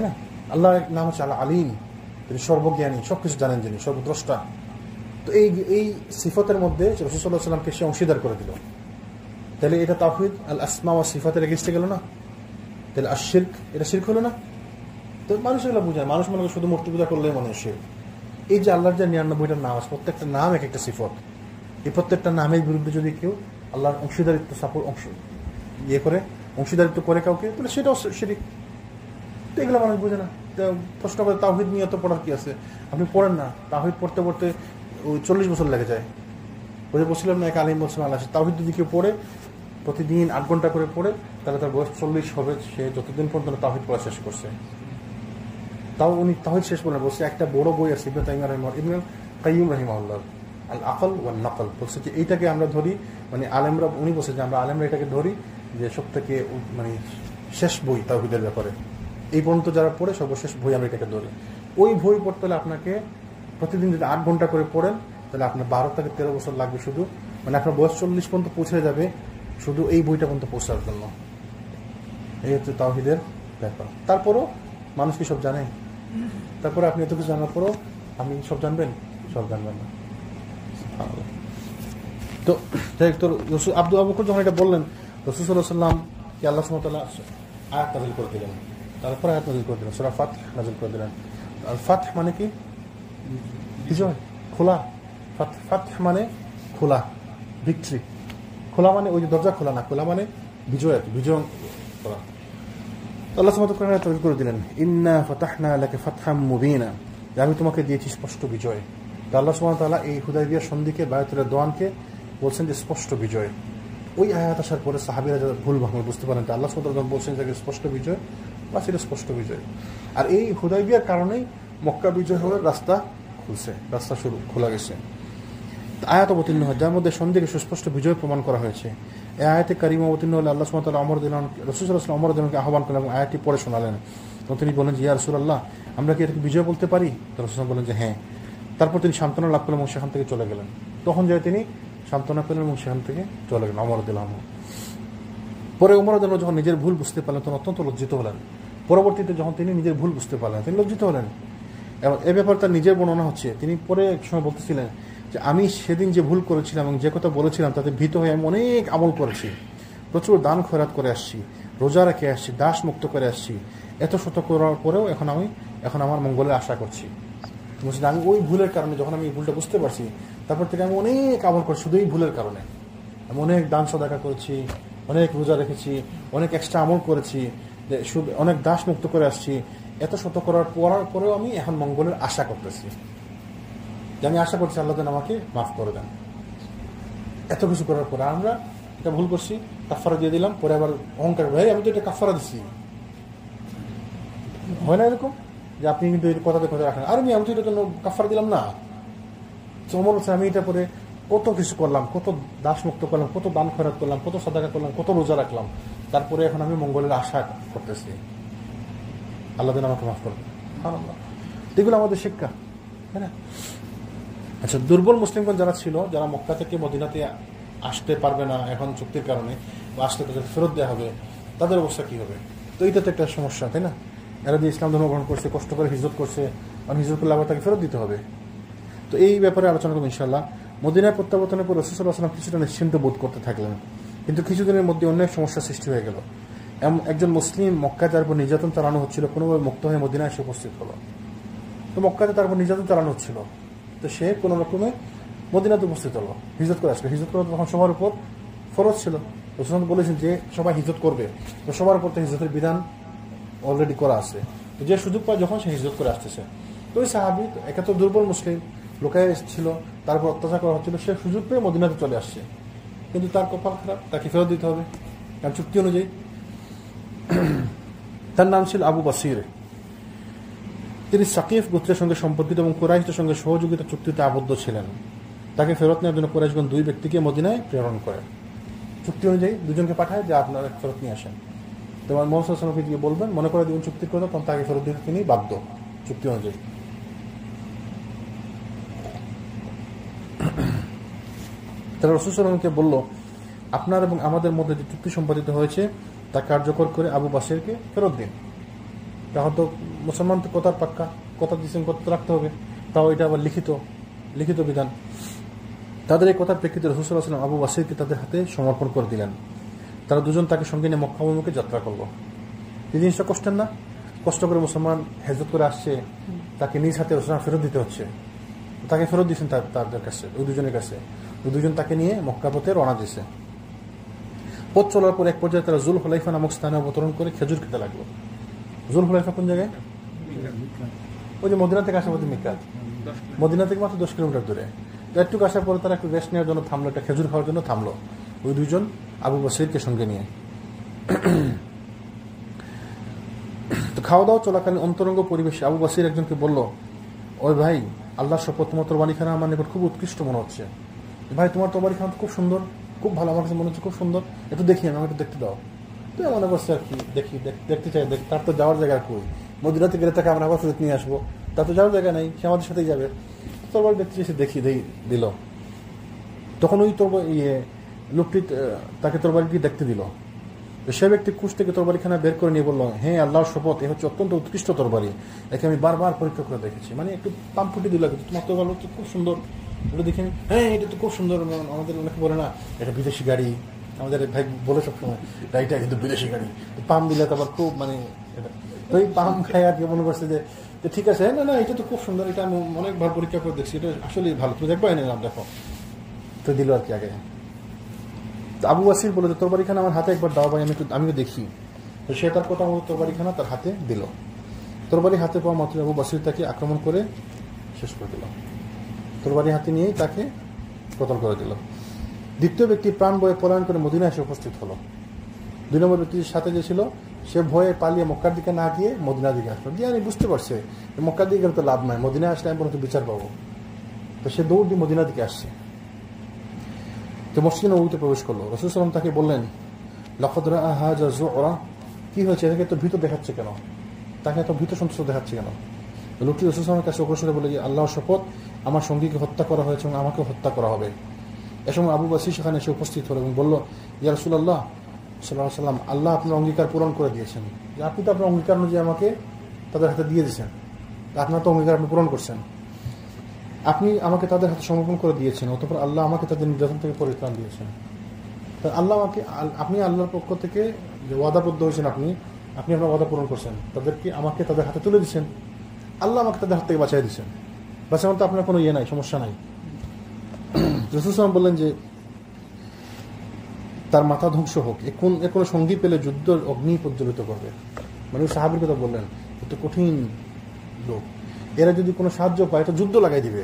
আল্লাহর নাম হচ্ছে আল আলিম, তিনি সর্বজ্ঞানী, সবকিছু জানেন, যিনি সর্বদ্রষ্টা। তো এই সিফতের মধ্যে রাসূল সাল্লাল্লাহু আলাইহি ওয়াসাল্লামকে সে অংশীদার করে দিল। তাহলে এটা তাওহীদ আল আসমা ওয়া সিফাতের এগেইনস্টে গেল না? তাহলে আশিরক, এটা শিরক হলো না? তো মানুষ এগুলো বুঝায়, মানুষ মনে করে শুধু মূর্তি পূজা করলেই মনে হয় শিরক। এই যে আল্লাহর যে 99টা নাম আছে, প্রত্যেকটা নাম এক একটা সিফত, এই প্রত্যেকটা নামের বিরুদ্ধে যদি কেউ আল্লাহর অংশীদারিত্ব অংশীদারিত্ব করে কাউকে, তাহলে সেটাও শিরক। তো এগুলো মানুষ বোঝে না। প্রশ্ন করে তাওহীদ নিয়ে তো পড়ার কি আছে? আপনি পড়েন না, তাওহীদ পড়তে পড়তে ওই 40 বছর লেগে যায়। ওই যে বলছিলাম না, এক আলিম বলছিলাম আল্লাহ, তাওহীদ যদি কেউ পড়ে প্রতিদিন 8 ঘন্টা করে পড়ে, তাহলে তার বয়স 40 হবে, সে যতদিন পর্যন্ত তাওহীদ পড়া শেষ করছে। তাও উনি তাওহীদ শেষ করে বলছে, একটা বড় বই আছে ইবনে তাইমিয়া কাইয়্যুম রাহিমাহুল্লাহ, আল আকল ওয়ান নকল, বলছে যে এইটাকে আমরা ধরি, মানে আলেমরা, উনি বলছে যে আমরা আলেমরা এটাকে ধরি যে সব থেকে মানে শেষ বই তাওহীদের ব্যাপারে, এই পর্যন্ত যারা পড়ে সর্বশেষ বই আমরা এটাকে ধরি। ওই বই পড়তে হলে আপনাকে প্রতিদিন যদি 8 ঘন্টা করে পড়েন, তাহলে আপনার 12 থেকে 13 বছর লাগবে শুধু, মানে আপনার বয়স 40 পর্যন্ত পৌঁছে যাবে শুধু এই বইটা পর্যন্ত পৌঁছার জন্য। এই হচ্ছে তাওহীদের ব্যাপার। তারপরও মানুষ কি সব জানে? তারপরে আপনি এত কিছু জানার পরও আপনি সব জানবেন? সব জানবেন না। তো আবু বকর যখন এটা বললেন, রাসূল সাল্লাল্লাহু আলাইহি ওয়াসাল্লাম কি আল্লাহ সুবহানাহু ওয়া তাআলা আয়াত নাযিল করে দিলেন, তারপরে আয়াত নাযিল করে দিলেন, সূরা ফাতহ নাযিল করে দিলেন। আল ফাতহ মানে কি? বিজয়, খোলা। ফাতহ মানে খোলা, ভিক্টরি। খোলা মানে ওই যে দরজা খোলা না, খোলা মানে বিজয়, বিজয় করা। আল্লাহ সুবহানাহু ওয়া তাআলা নাযিল করে দিলেন, ইন্না ফাতাহনা লাকা ফাতহাম মুবিনা, আমি তোমাকে দিয়েছি স্পষ্ট বিজয়। তো আল্লাহ সুবহানাহু ওয়া তাআলা এই হুদায়বিয়ার সন্ধিকে, বায়াতুল রিদওয়ানকে বলছেন যে স্পষ্ট বিজয়। ওই আয়াত আসার পরে সাহাবীরা যারা ভুল ভাঙল বুঝতে পারেন, আল্লাহ সুবহানাহু ওয়া তাআলা বলছেন যে স্পষ্ট বিজয়, বা সেটা স্পষ্ট বিজয়। আর এই হুদায়বিয়ার কারণেই মক্কা বিজয় হওয়ার রাস্তা খুলছে, রাস্তা খোলা গেছে। আয়াত অবতীর্ণ হয় যার মধ্যে সন্ধিকে সুস্পষ্ট বিজয় প্রমাণ করা হয়েছে। এই আয়াতে কারিমা অবতীর্ণ হলে আল্লাহ সুবহানাহু ওয়া তাআলা রাসূল সাল্লাল্লাহু আলাইহি ওয়াসাল্লাম ওমর রাদিয়াল্লাহু আনহুকে আহ্বান করলেন এবং আয়াতটি পড়ে শোনালেন। তখন তিনি বলেন যে, ইয়া রাসূলুল্লাহ, আমরা কি এটাকে বিজয় বলতে পারি? রাসূল বলেন যে হ্যাঁ। তারপর তিনি সান্ত্বনা লাভ করলেন এবং সেখান থেকে চলে গেলেন। তখন যায় তিনি সান্ত্বনা পেলেন এবং সেখান থেকে চলে গেলেন ওমর রাদিয়াল্লাহু আনহু। পরে ওমর রাদিয়াল্লাহু আনহু যখন নিজের ভুল বুঝতে পারলেন, তখন অত্যন্ত লজ্জিত হলেন। পরবর্তীতে যখন তিনি নিজের ভুল বুঝতে পারলেন, তিনি লজ্জিত হলেন। এবং এ ব্যাপারে তার নিজের বর্ণনা হচ্ছে, তিনি পরে এক সময় বলতেছিলেন যে আমি সেদিন যে ভুল করেছিলাম এবং যে কথা বলেছিলাম তাতে ভীত হয়ে আমি অনেক আমল করেছি, প্রচুর দান খয়রাত করে আসছি, রোজা রেখে আসছি, দাস মুক্ত করে আসছি, এত শত করার পরেও এখন আমার মঙ্গলের আশা করছি। আমি ওই ভুলের কারণে, যখন আমি এই ভুলটা বুঝতে পারছি, তারপর থেকে আমি অনেক আমল করছি শুধু এই ভুলের কারণে। আমি অনেক দান সাদাকা করেছি, অনেক রোজা রেখেছি, অনেক এক্সট্রা আমল করেছি, অনেক দাস মুক্ত করে আসছি, এত শত করার পরেও আমি এখন মঙ্গলের আশা করতেছি, যে আমি আশা করছি আল্লাহ যেন আমাকে মাফ করে দেন। এত কিছু করার পরে আমরা এটা ভুল করছি, কাফারা দিয়ে দিলাম, পরে আবার অহংকার, ভাই আমি তো এটা কাফারা দিচ্ছি, হয় না এরকম? যে আপনি কিন্তু এই কথাতে কথা রাখেন, আর আমি তো এটা জন্য কাফারা দিলাম না। মনে হচ্ছে আমি এটা করে কত কিছু করলাম, কত দাস মুক্ত করলাম, কত দান খয়রাত করলাম, কত সাদাকা করলাম, কত রোজা রাখলাম, তারপরে এখন আমি মঙ্গলের আশা করতেছি আল্লাহ যেন আমাকে মাফ করবেন। এগুলো আমাদের শিক্ষা, তাই না? আচ্ছা, দুর্বল মুসলিমগণ যারা ছিল, যারা মক্কা থেকে মদিনাতে আসতে পারবে না এখন চুক্তির কারণে, বা আসতে তাদের ফেরত দেওয়া হবে, তাদের অবস্থা কী হবে? তো এইটা তো একটা সমস্যা, তাই না? এরা যে ইসলাম ধর্ম গ্রহণ করছে, কষ্ট করে হিজরত করছে, আর হিজরত করলে আবার তাকে ফেরত দিতে হবে। তো এই ব্যাপারে আলোচনা করবো ইনশাআল্লাহ। মদিনায় প্রত্যাবর্তনের পর রাসূল সাল্লাল্লাহু আলাইহি ওয়াসাল্লাম কিছুটা নিশ্চিন্ত বোধ করতে থাকলেন, কিন্তু কিছুদিনের মধ্যে অনেক সমস্যার সৃষ্টি হয়ে গেল। একজন মুসলিম মক্কায় যার উপর নির্যাতন চালানো হচ্ছিল, কোনোভাবে মুক্ত হয়ে মদিনায় এসে উপস্থিত হলো। তো মক্কাতে তার উপর নির্যাতন চালানো হচ্ছিল, তো সে কোনো রকমে মদিনাতে উপস্থিত হলো, হিজরত করে আসলো। হিজরত করা তখন সবার উপর ফরজ ছিল। রাসূল বলেছেন যে সবাই হিজরত করবে, তো সবার উপর তো হিজরতের বিধান অলরেডি করা আছে, তো যে সুযোগ পায় যখন সে হিজরত করে আসতেছে। তো ওই সাহাবী একে তো দুর্বল মুসলিম, লোকায় ছিল, তারপর অত্যাচার করা হচ্ছিল, সে সুযোগ পেয়ে মদিনাতে চলে আসছে, কিন্তু তার কপাল খারাপ, তাকে ফেরত দিতে হবে কারণ চুক্তি অনুযায়ী। তার নাম ছিল আবু বাসির। তিনি সাকিফ গোত্রের সঙ্গে সম্পর্কিত এবং কুরাইশদের সঙ্গে সহযোগিতা চুক্তিতে আবদ্ধ ছিলেন। তাকে ফেরত নেওয়ার জন্য কুরাইশগণ 2 ব্যক্তিকে মদিনায় প্রেরণ করে, চুক্তি অনুযায়ী 2জনকে পাঠায় যে আপনারা ফেরত নিয়ে আসেন। তোমার মুহাম্মদ সাল্লাল্লাহু আলাইহি ওয়াসাল্লামকে বলবেন, মনে করে দিবেন চুক্তির কথা, তখন তাকে ফেরত দিতে তিনি বাধ্য চুক্তি অনুযায়ী। তারা রাসূল সাল্লাল্লাহু আলাইহি ওয়াসাল্লামকে বলল, আপনার এবং আমাদের মধ্যে যে চুক্তি সম্পাদিত হয়েছে তা কার্যকর করে আবু বাসিরকে ফেরত দিন। এখন তো মুসলমান তো কথার পাক্কা, কথা দিচ্ছেন, কথা তো রাখতে হবে, তাও এটা আবার লিখিত বিধান। তাদের এই কথার প্রেক্ষিতে রাসূল সাল্লাল্লাহু আলাইহি ওয়াসাল্লাম আবু বাসিরকে তাদের হাতে সমর্পণ করে দিলেন। তারা দুজন তাকে সঙ্গে নিয়ে মক্কা অভিমুখে যাত্রা করলো। এই জিনিসটা কষ্টের না? কষ্ট করে মুসলমান হেজরত করে আসছে, তাকে নিজ হাতে রাসূল ফেরত দিতে হচ্ছে। তাকে ফেরত দিয়েছেন তাদের কাছে, ওই দুজনের কাছে। ওই দুজন তাকে নিয়ে মক্কা পথে রওনা দিয়েছে। পথ চলার পর এক পর্যায়ে তারা জুল হুলাইফা নামক স্থানে অবতরণ করে খেজুর খেতে লাগলো। জুল হুলাইফা কোন জায়গায়? ওই যে মদিনা থেকে আসার পথে মিকাত, মদিনা থেকে মাত্র 10 কিলোমিটার দূরে। তো একটু আসার পরে তারা একটু রেস্ট নেওয়ার জন্য থামলো, একটা খেজুর খাওয়ার জন্য থামলো ওই দুইজন আবু বসিরকে সঙ্গে নিয়ে। তো খাওয়া দাওয়া চলাকালীন অন্তরঙ্গ পরিবেশে আবু বসির একজনকে বলল, ওই ভাই, আল্লাহর শপথ, তোমার তরবারিখানা আমার নিকট খুব উৎকৃষ্ট মনে হচ্ছে। ভাই, তোমার তরবারিখানা খুব সুন্দর, খুব ভালো, আমার কাছে মনে হচ্ছে খুব সুন্দর, একটু দেখি, আমি একটু দেখতে দাও। তো মনে করছে আর কি, দেখতে চাই। তার তো যাওয়ার জায়গা কই? মদিনাতে গেলে তাকে আমরা আবার ফেরত নিয়ে আসবো, তার তো যাওয়ার জায়গা নেই, সে আমাদের সাথেই যাবে। তরবারি দেখতে চেয়েছে, দিল। তখন ওই লোকটি তাকে তরবারিটি দেখতে দিল। সে ব্যক্তি কুশ থেকে তরবারিখানা বের করে নিয়ে বলল, হ্যাঁ, আল্লাহর শপথ, এ হচ্ছে অত্যন্ত উৎকৃষ্ট তরবারি, একে আমি বারবার পরীক্ষা করে দেখেছি। মানে একটু পাম্প ফুটি দিল, তোমার তরবারি তো খুব সুন্দর, এটা দেখে আমি, হ্যাঁ, এটা তো খুব সুন্দর। আমাদের অনেকে বলে না, এটা বিদেশি গাড়ি, আমাদের ভাই বলে সবসময়, গাড়িটা কিন্তু বিদেশি গাড়ি, পাম্প দিলে তো আবার খুব মানে এটা। তো এই পাম্প খাই আর কি মনে করছে যে ঠিক আছে, না, এটা তো খুব সুন্দর, এটা আমি অনেকবার পরীক্ষা করে দেখছি, এটা আসলে ভালো, তুমি দেখবো না, দেখো। তো দিল আর কি আগে। আবু ওয়াসির বলে, তরবারিখানা আমার হাতে একবার দাও ভাই, আমিও দেখি। তো সে তার কথা মতো তরবারিখানা তার হাতে দিল। তরবারি হাতে পাওয়া মাত্র আবু বাসির তাকে আক্রমণ করে শেষ করে দিল। তরবারি হাতে নিয়েই তাকে কতল করে দিল। দ্বিতীয় ব্যক্তি প্রাণ বয়ে পলায়ন করে মদিনায় এসে উপস্থিত হলো। 2 নম্বর ব্যক্তির সাথে যে ছিল, সে ভয়ে পালিয়ে মক্কার দিকে না গিয়ে মদিনার দিকে আসলো। দিয়ে আমি বুঝতে পারছে মক্কার দিকে গেলে তো লাভ নাই, মদিনায় আসলে আমি পর্যন্ত বিচার পাবো। তো সে দৌড় দিয়ে মদিনার দিকে আসছে। তো মসজিদে নববীতে প্রবেশ করলো। রাসূল সাল্লাল্লাহু আলাইহি ওয়াসাল্লাম তাকে বললেন, লাকাদ রাআ হাযা যুরা, কি হয়েছে, এটাকে এত ভীত দেখাচ্ছে কেন, তাকে এত ভীত সন্ত্রস্ত দেখাচ্ছে কেন? লোকটি রাসূল সাল্লাল্লাহু আলাইহি ওয়াসাল্লামের কাছে অগ্রসর বলে, আল্লাহর শপথ, আমার সঙ্গীকে হত্যা করা হয়েছে এবং আমাকেও হত্যা করা হবে। এ সময় আবু বাসির সেখানে এসে উপস্থিত হলো এবং বলল, ইয়া রাসূলুল্লাহ সাল্লাল্লাহু আলাইহি ওয়াসাল্লাম, আল্লাহ আপনার অঙ্গীকার পূরণ করে দিয়েছেন। যে আপনি তো আপনার অঙ্গীকার অনুযায়ী আমাকে তাদের হাতে দিয়ে দিয়েছেন, আপনার তো অঙ্গীকার আপনি পূরণ করছেন, আপনি আমাকে তাদের হাতে সমর্পণ করে দিয়েছেন, অতঃপর আল্লাহ আমাকে তাদের নির্যাতন থেকে পরিত্রাণ দিয়েছেন। তা আল্লাহ আপনি আল্লাহর পক্ষ থেকে যে ওয়াদাবদ্ধ হয়েছেন, আপনি আপনার ওয়াদা পূরণ করছেন, আমাকে তাদের হাতে তুলে দিচ্ছেন, আল্লাহ আমাকে তাদের হাত থেকে বাঁচাই দিচ্ছেন, বাঁচানোর তো আপনার কোনো নাই, সমস্যা নাই। রাসূল সাল্লাল্লাহু আলাইহি ওয়াসাল্লাম বললেন যে তার মাথা ধ্বংস হোক, এ কোনো সঙ্গী পেলে যুদ্ধ অগ্নি প্রজ্বলিত করবে। মানে সাহাবীর কথা বললেন, এত কঠিন লোক, এরা যদি কোনো সাহায্য পায় তো যুদ্ধ লাগাই দিবে।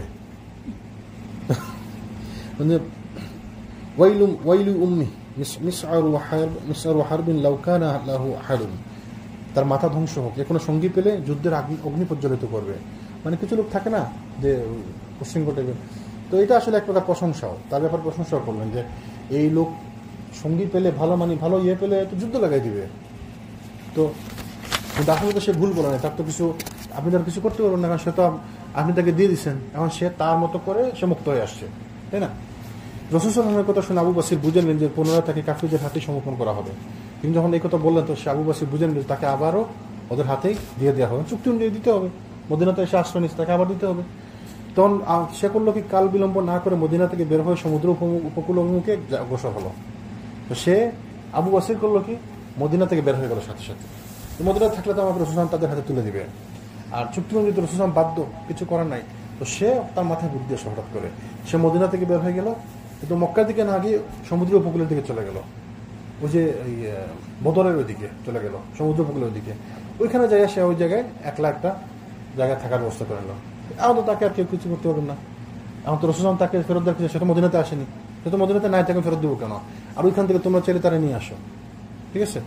মানে ওয়াইলু উম্মি মিসআরু হারবিন লাউ কানা লাহু আহাদুন, তার মাথা ধ্বংস হোক, যে কোনো সঙ্গী পেলে যুদ্ধের অগ্নি প্রজ্বলিত করবে। মানে কিছু লোক থাকে না যে উশৃঙ্খল টাইপের, তো এটা আসলে এক প্রকার প্রশংসাও, তার ব্যাপারে প্রশংসাও করলেন যে এই লোক সঙ্গী পেলে ভালো, মানে ভালো পেলে তো যুদ্ধ লাগাই দিবে। তো আসলে তো সে ভুল বলে না, তার তো কিছু, আপনি তার কিছু করতে পারবেন না, কারণ সে তো আপনি তাকে দিয়ে দিচ্ছেন, এখন সে তার মতো করে সে মুক্ত হয়ে আসছে, তাই না? রাসূল সাল্লাল্লাহু আলাইহি ওয়াসাল্লামের কথা শুনে আবু বাসির বুঝে নিলেন যে পুনরায় তাকে কাফিরদের হাতে সমর্পণ করা হবে। কিন্তু যখন এই কথা বললেন, তো সে আবু বাসির বুঝে নিলেন তাকে আবারও ওদের হাতেই দিয়ে দেওয়া হবে, চুক্তি অনুযায়ী দিতে হবে। মদিনাতে এসে আশ্রয় নিচ্ছে, তাকে আবার দিতে হবে। তখন সে করলো কি, কাল বিলম্ব না করে মদিনা থেকে বের হয়ে সমুদ্র উপকূল অভিমুখে অগ্রসর হলো। তো সে আবু বাসির করলো কি, মদিনা থেকে বের হয়ে গেল সাথে সাথে। তো মদিনা থাকলে তো আমাকে রাসূল সাল্লাল্লাহু আলাইহি ওয়াসাল্লাম তাদের হাতে তুলে দিবে, আর চুক্তি অনুযায়ী রাসূল সাল্লাল্লাহু আলাইহি ওয়াসাল্লাম বাধ্য, কিছু করার নাই। তো সে তার মাথায় বুদ্ধি আসে হঠাৎ করে, সে মদিনা থেকে বের হয়ে গেল, কিন্তু মক্কার দিকে না গিয়ে সমুদ্র উপকূলের দিকে চলে গেল, ওই যে বদরের ওইদিকে চলে গেল, সমুদ্র উপকূলের ওইদিকে। ওইখানে যাই সে ওই জায়গায় একলা একটা জায়গায় থাকার ব্যবস্থা করে নিল। এখন তো তাকে আর কেউ কিছু করতে পারবেন না, এখন তো রাসূল সাল্লাল্লাহু আলাইহি ওয়াসাল্লাম তাকে ফেরত দেওয়ার, সে তো মদিনাতে আসেনি, সে তো মদিনাতে নাই, তাকে ফেরত দেবো কেন? আর ওইখান থেকে তোমরা চাইলে তারা নিয়ে আসো, ঠিক আছে?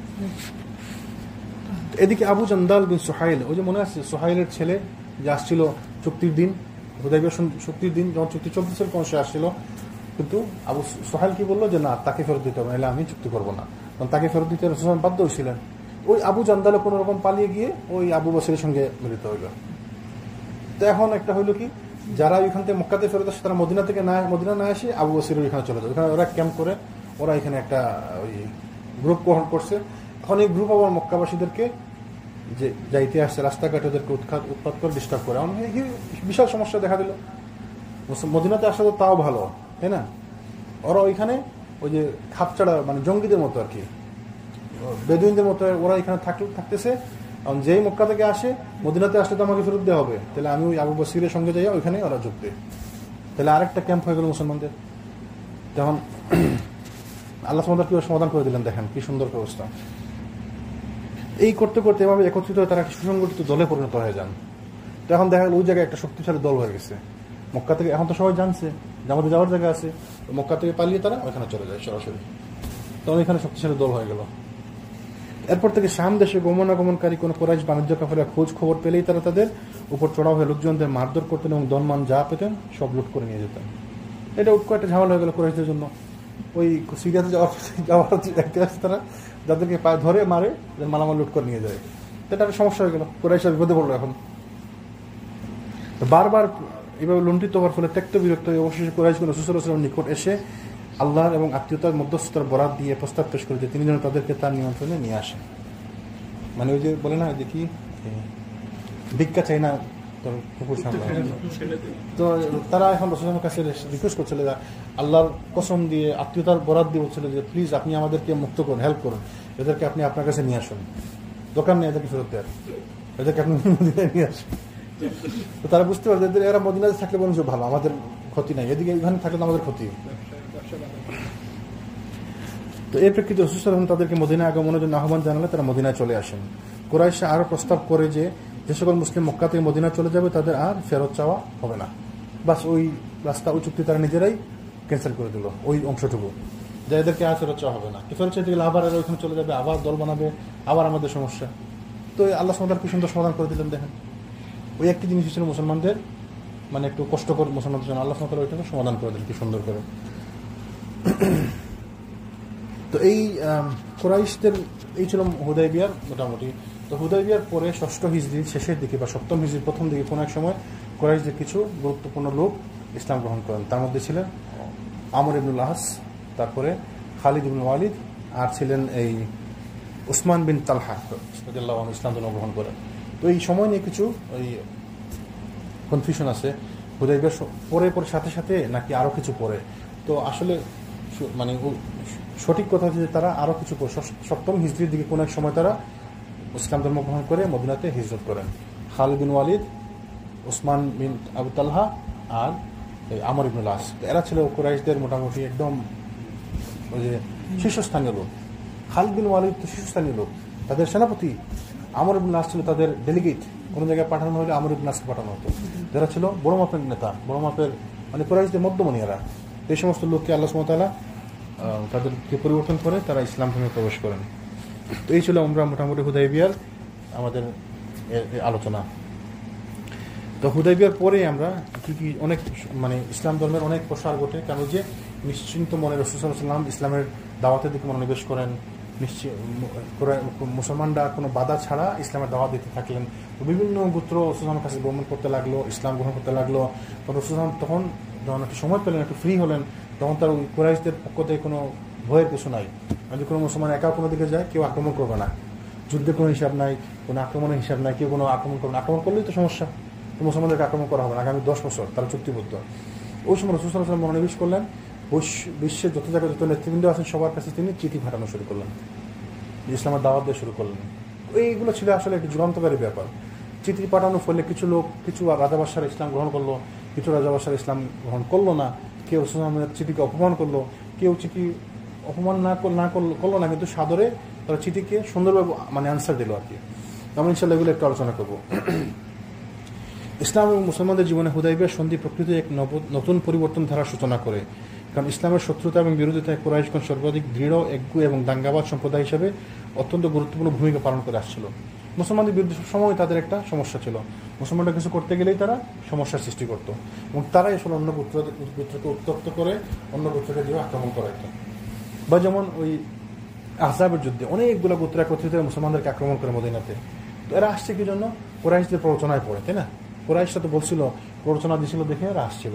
এদিকে আবু জান্দাল বিন সুহাইল, ওই যে মনে আছে সুহাইলের ছেলে যে আসছিল চুক্তির দিন, হুদাইবিয়া চুক্তির দিন যখন চুক্তি চলতেছিল তখন সে আসছিল, কিন্তু আবু সুহাইল কি বললো যে না, তাকে ফেরত দিতে হবে, নাহলে আমি চুক্তি করবো না। কারণ তাকে ফেরত দিতে রাসূল সাল্লাল্লাহু আলাইহি ওয়াসাল্লাম বাধ্য হয়েছিলেন। ওই আবু জান্দালে কোনো রকম পালিয়ে গিয়ে ওই আবু বসরের সঙ্গে মিলিত হইল। তো এখন একটা হইলো কি, যারা ওইখান থেকে মক্কাতে ফেরত আসে তারা মদিনা না আসে আবু বসরের ওইখানে চলে যায়, ওইখানে ওরা ক্যাম্প করে, ওরা এখানে একটা ওই গ্রুপ গ্রহণ করছে। এখন এই গ্রুপ আবার মক্কাবাসীদেরকে যে যাইতে আসছে রাস্তাঘাটে ওদেরকে উৎপাত করে ডিস্টার্ব করে, বিশাল সমস্যা দেখা দিল। মদিনাতে আসলে তো তাও ভালো, তাই না? ওরা ওইখানে ওই যে খাপছাড়া মানে জঙ্গিদের মতো আর কি, বেদুইনদের মতো ওরা এখানে থাকতেছে। কারণ যেই মক্কা থেকে আসে মদিনাতে আসলে তো আমাকে ফেরত দেওয়া হবে, তাহলে আমি ওই আবু বসিরের সঙ্গে যাই, ওইখানে ওরা যোগ দেয়। তাহলে আরেকটা ক্যাম্প হয়ে গেল মুসলমানদের। তখন আল্লাহ সুবহানাহু কি সমাধান করে দিলেন, দেখেন কি সুন্দর ব্যবস্থা। এই করতে করতে এভাবে একত্রিত হয়ে তারা একটা সুসংগঠিত দলে পরিণত হয়ে যান। তো এখন দেখা গেল ওই জায়গায় একটা শক্তিশালী দল হয়ে গেছে মক্কা থেকে। এখন তো সবাই জানছে যে আমাদের যাওয়ার জায়গা আছে, মক্কা থেকে পালিয়ে তারা ওইখানে চলে যায় সরাসরি। তখন এখানে শক্তিশালী দল হয়ে গেল। এরপর থেকে শাম দেশে গমনাগমনকারী কোনো কুরাইশ বাণিজ্য কাফেররা খোঁজ খবর পেলেই তারা তাদের উপর চড়াও হয়ে লোকজনদের মারধর করতেন এবং দনমান যা পেতেন সব লুট করে নিয়ে যেতেন। এটা উৎকো একটা ঝামেলা হয়ে গেল কুরাইশদের জন্য। ওই সিরিয়াতে যাওয়ার দেখতে আসছে তারা, যাদেরকে পায়ে ধরে মারে, মালামাল লুট করে নিয়ে যায়। এটা একটা সমস্যা হয়ে গেল, কুরাইশরা বিপদে পড়লো। এখন বারবার এইভাবে লুণ্ঠিত হওয়ার ফলে ত্যক্ত বিরক্ত হয়ে অবশেষে কুরাইশগণ রাসূল সাল্লাল্লাহু আলাইহি ওয়াসাল্লামের নিকট এসে আল্লাহর এবং আত্মীয়তার মধ্যস্থতার বরাত দিয়ে প্রস্তাব পেশ করে যে তিনি যেন তাদেরকে তার নিয়ন্ত্রণে নিয়ে আসেন। মানে ওই যে বলে না যে কি ভিক্ষা চাই না তোর কুকুর সামনে, তো তারা এখন রাসূলের কাছে রিকোয়েস্ট করছিল, আল্লাহর কসম দিয়ে আত্মীয়তার বরাত দিয়ে বলছিল যে প্লিজ আপনি আমাদেরকে মুক্ত করুন, হেল্প করুন, এদেরকে আপনি আপনার কাছে নিয়ে আসুন, দোকান নেই এদেরকে ফেরত দেওয়ার, এদেরকে আপনি মদিনায় নিয়ে আসুন। তো তারা বুঝতে পারছে যে এরা মদিনাতে থাকলে বরঞ্চ ভালো, আমাদের ক্ষতি নাই, এদিকে এখানে থাকলে আমাদের ক্ষতি। তো এর প্রেক্ষিতে রাসূল সাল্লাল্লাহু আলাইহি ওয়াসাল্লাম তাদেরকে মদিনায় আগমনের জন্য আহ্বান জানালে তারা মদিনায় চলে আসেন। কুরাইশরা আরো প্রস্তাব করে যে সকল মুসলিম মক্কা থেকে মদিনায় চলে যাবে তাদের আর ফেরত চাওয়া হবে না। বাস ওই রাস্তা, ওই চুক্তি তারা নিজেরাই ক্যান্সেল করে দিল, ওই অংশটুকু, যে এদেরকে আর ফেরত চাওয়া হবে না। ফেরত চাইতে গেলে আবার এরা ওইখানে চলে যাবে, আবার দল বানাবে, আবার আমাদের সমস্যা। তো আল্লাহ সুবহানাহু ওয়া তাআলা কি সুন্দর সমাধান করে দিলেন দেখেন। ওই একটি জিনিস ছিল মুসলমানদের মানে একটু কষ্টকর, মুসলমানদের জন্য আল্লাহ সুবহানাহু ওয়া তাআলা ওইটাকে সমাধান করে দিলেন কি সুন্দর করে। তো এই কুরাইশদের এই ছিল হুদাইবিয়ার মোটামুটি। তো হুদাইবিয়ার পরে 6ষ্ঠ হিজরির শেষের দিকে বা 7ম হিজরির প্রথম দিকে কোনো এক সময় কুরাইশদের কিছু গুরুত্বপূর্ণ লোক ইসলাম গ্রহণ করেন। তার মধ্যে ছিলেন আমর ইবনুল আস, তারপরে খালিদ ইবনুল ওয়ালিদ, আর ছিলেন এই উসমান বিন তালহা রাদিয়াল্লাহু আনহু ইসলাম ধর্ম গ্রহণ করেন। তো এই সময় নিয়ে কিছু ওই কনফিউশন আছে, হুদাইবিয়ার পরে পরে সাথে সাথে নাকি আরও কিছু পরে। তো আসলে মানে সঠিক কথা হচ্ছে যে তারা আরও কিছু 7ম হিজরির দিকে কোনো এক সময় তারা ইসলাম ধর্ম গ্রহণ করে মদিনাতে হিজরত করেন। খালিদ বিন ওয়ালিদ, উসমান বিন আবু তালহা আর আমর ইবনুল আস, এরা ছিল কুরাইশদের মোটামুটি একদম ওই যে শীর্ষস্থানীয় লোক। খালিদ বিন ওয়ালিদ তো শীর্ষস্থানীয় লোক, তাদের সেনাপতি। আমর ইবনুল আস ছিল তাদের ডেলিগেট, কোনো জায়গায় পাঠানো হলে আমর ইবনুল আসকে পাঠানো হতো, যারা ছিল বড় মাপের নেতা, বড় মাপের মানে কুরাইশদের মধ্যমণি এরা। এই সমস্ত লোককে আল্লাহ সুবহানাহু ওয়া তাআলা তাদেরকে পরিবর্তন করে তারা ইসলাম ধর্মে প্রবেশ করেন। তো এই ছিল আমরা মোটামুটি হুদাইবিয়ার আমাদের আলোচনা। তো হুদাইবিয়ার পরে আমরা কি অনেক মানে ইসলাম ধর্মের অনেক প্রসার ঘটে, কেন যে নিশ্চিন্ত মনে রাসূল সাল্লাল্লাহু আলাইহি ওয়াসাল্লাম ইসলামের দাওয়াতের দিকে মনোনিবেশ করেন। মুসলমানরা কোনো বাধা ছাড়া ইসলামের দাওয়াত দিতে থাকলেন। বিভিন্ন গোত্র রাসূলের কাছে গমন করতে লাগলো, ইসলাম গ্রহণ করতে লাগলো। রাসূল তখন যখন একটু সময় পেলেন, একটু ফ্রি হলেন, তখন তার ওই কুরাইশদের পক্ষ থেকে কোনো ভয়ের কিছু নাই। যদি কোনো মুসলমান একা কোনো দিকে যায় কেউ আক্রমণ করবে না, যুদ্ধের কোনো হিসাব নাই, কোনো আক্রমণের হিসাব নাই, কেউ কোনো আক্রমণ করবে না। আক্রমণ করলেই তো সমস্যা, তো মুসলমানদেরকে আক্রমণ করা হবে না আগামী 10 বছর, তারা চুক্তিবদ্ধ। ওই সময় রাসূল সাল্লাল্লাহু আলাইহি ওয়াসাল্লাম মনোনিবেশ করলেন, বিশ্বের যত জায়গায় যত নেতৃবৃন্দ আছেন সবার কাছে তিনি চিঠি পাঠানো শুরু করলেন, ইসলামের দাওয়াত দিয়ে শুরু করলেন। এইগুলো ছিল আসলে একটি যুগান্তকারী ব্যাপার। চিঠি পাঠানোর ফলে কিছু লোক, কিছু রাজাবাদশারা ইসলাম গ্রহণ করলো, কিছু রাজাবাদশারা ইসলাম গ্রহণ করলো না। কেউ রাসূলের চিঠিকে অপমান করলো, কেউ চিঠি অপমান করলো না, কিন্তু সাদরে তারা চিঠিকে সুন্দরভাবে মানে আনসার দিল আর কি। আমরা ইনশাআল্লাহ এগুলো একটু আলোচনা করবো। ইসলাম এবং মুসলমানদের জীবনে হুদাইবিয়ার সন্ধি প্রকৃত এক নতুন পরিবর্তন ধারার সূচনা করে, কারণ ইসলামের শত্রুতা এবং বিরোধিতায় কুরাইশগণ সর্বাধিক দৃঢ়, একগু এবং দাঙ্গাবাজ সম্প্রদায় হিসেবে অত্যন্ত গুরুত্বপূর্ণ ভূমিকা পালন করে আসছিল। মুসলমানদের বিরুদ্ধে সবসময় তাদের একটা সমস্যা ছিল, মুসলমানরা কিছু করতে গেলেই তারা সমস্যার সৃষ্টি করতো, এবং তারাই আসলে অন্য গোত্রকে উত্তপ্ত করে অন্য গোত্রকে দিয়ে আক্রমণ করাইতো। বা যেমন ওই আহজাবের যুদ্ধে অনেকগুলো গোত্র একত্রিত হয়ে মুসলমানদেরকে আক্রমণ করে মদিনাতে। তো এরা আসছে কি জন্য? কুরাইশদের প্ররোচনায় পড়ে, তাই না? কুরাইশরা তো বলছিল, প্ররোচনা দিছিল দেখে এরা আসছিল।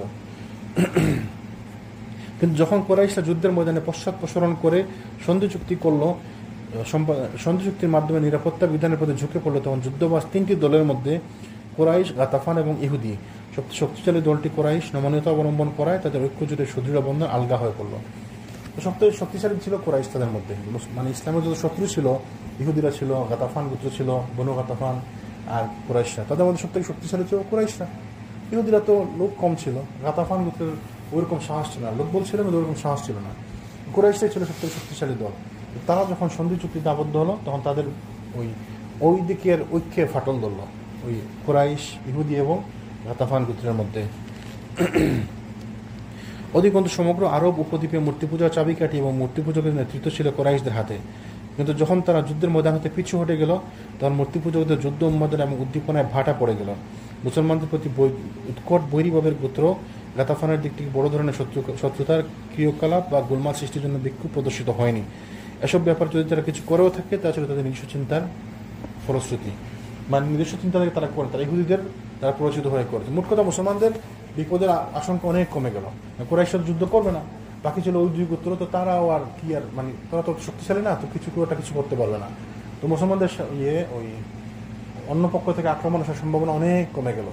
কিন্তু যখন কুরাইশরা যুদ্ধের ময়দানে পশ্চাৎপসরণ করে সন্ধি চুক্তি করলো, সন্ধি চুক্তির মাধ্যমে নিরাপত্তা বিধানের প্রতি ঝুঁকে পড়ল, তখন যুদ্ধবাজ তিনটি দলের মধ্যে কোরাইশ, গাতাফান এবং ইহুদি। সবচেয়ে শক্তিশালী দলটি কোরাইশ নমনীয়তা অবলম্বন করায় তাদের ঐক্য জুড়ে সুদৃঢ় বন্ধন আলগা হয়ে পড়ল। তো সবচেয়ে শক্তিশালী ছিল কোরাইশ তাদের মধ্যে, মানে ইসলামের যত শত্রু ছিল ইহুদিরা ছিল, গাতাফান গোত্র ছিল, বনু গাতাফান আর কোরাইশরা, তাদের মধ্যে সবথেকে শক্তিশালী ছিল কোরাইশরা। ইহুদিরা তো লোক কম ছিল, গাতাফান গোত্রের ওইরকম সাহস ছিল না, লোক বলছিল না ওইরকম সাহস ছিল না, কোরাইশরাই ছিল সবথেকে শক্তিশালী দল। তারা যখন সন্ধি চুক্তিতে আবদ্ধ হলো তখন তাদের ওই দিকের ঐক্যে ফাটল ধরল, ওই কোরাইশ, ইহুদি এবং গাতাফান গোত্রের মধ্যে। অধিকন্তু সমগ্র আরব উপদ্বীপে মূর্তি পূজার চাবিকাঠি এবং মূর্তি পূজকের নেতৃত্ব ছিল কোরাইশদের হাতে। কিন্তু যখন তারা যুদ্ধের ময়দান হতে পিছু হটে গেল তখন মূর্তি পূজকদের যুদ্ধ উন্মাদনা এবং উদ্দীপনায় ভাটা পড়ে গেল। মুসলমানদের প্রতি উৎকট বৈরীভাবের গোত্র গাতাফানের দিক থেকে বড় ধরনের শত্রুতার ক্রিয়াকলাপ বা গোলমাল সৃষ্টির জন্য বিক্ষোভ প্রদর্শিত হয়নি। এসব ব্যাপার যদি তারা কিছু করেও থাকে তা ছিল তাদের নিজস্ব চিন্তার ফলশ্রুতি, মানে নিজস্ব চিন্তা থেকে তারা করে, তারা ইহুদিদের তারা প্ররোচিত হয়ে করেছে। মোট কথা মুসলমানদের বিপদের আশঙ্কা অনেক কমে গেল। কোরাইশরা যুদ্ধ করবে না, বাকি ছিল ওই দুই গোত্র, তো তারাও আর কি আর, মানে তারা তো শক্তিশালী না, তো কিছু করতে পারবে না। তো মুসলমানদের ওই অন্য পক্ষ থেকে আক্রমণ আসার সম্ভাবনা অনেক কমে গেল।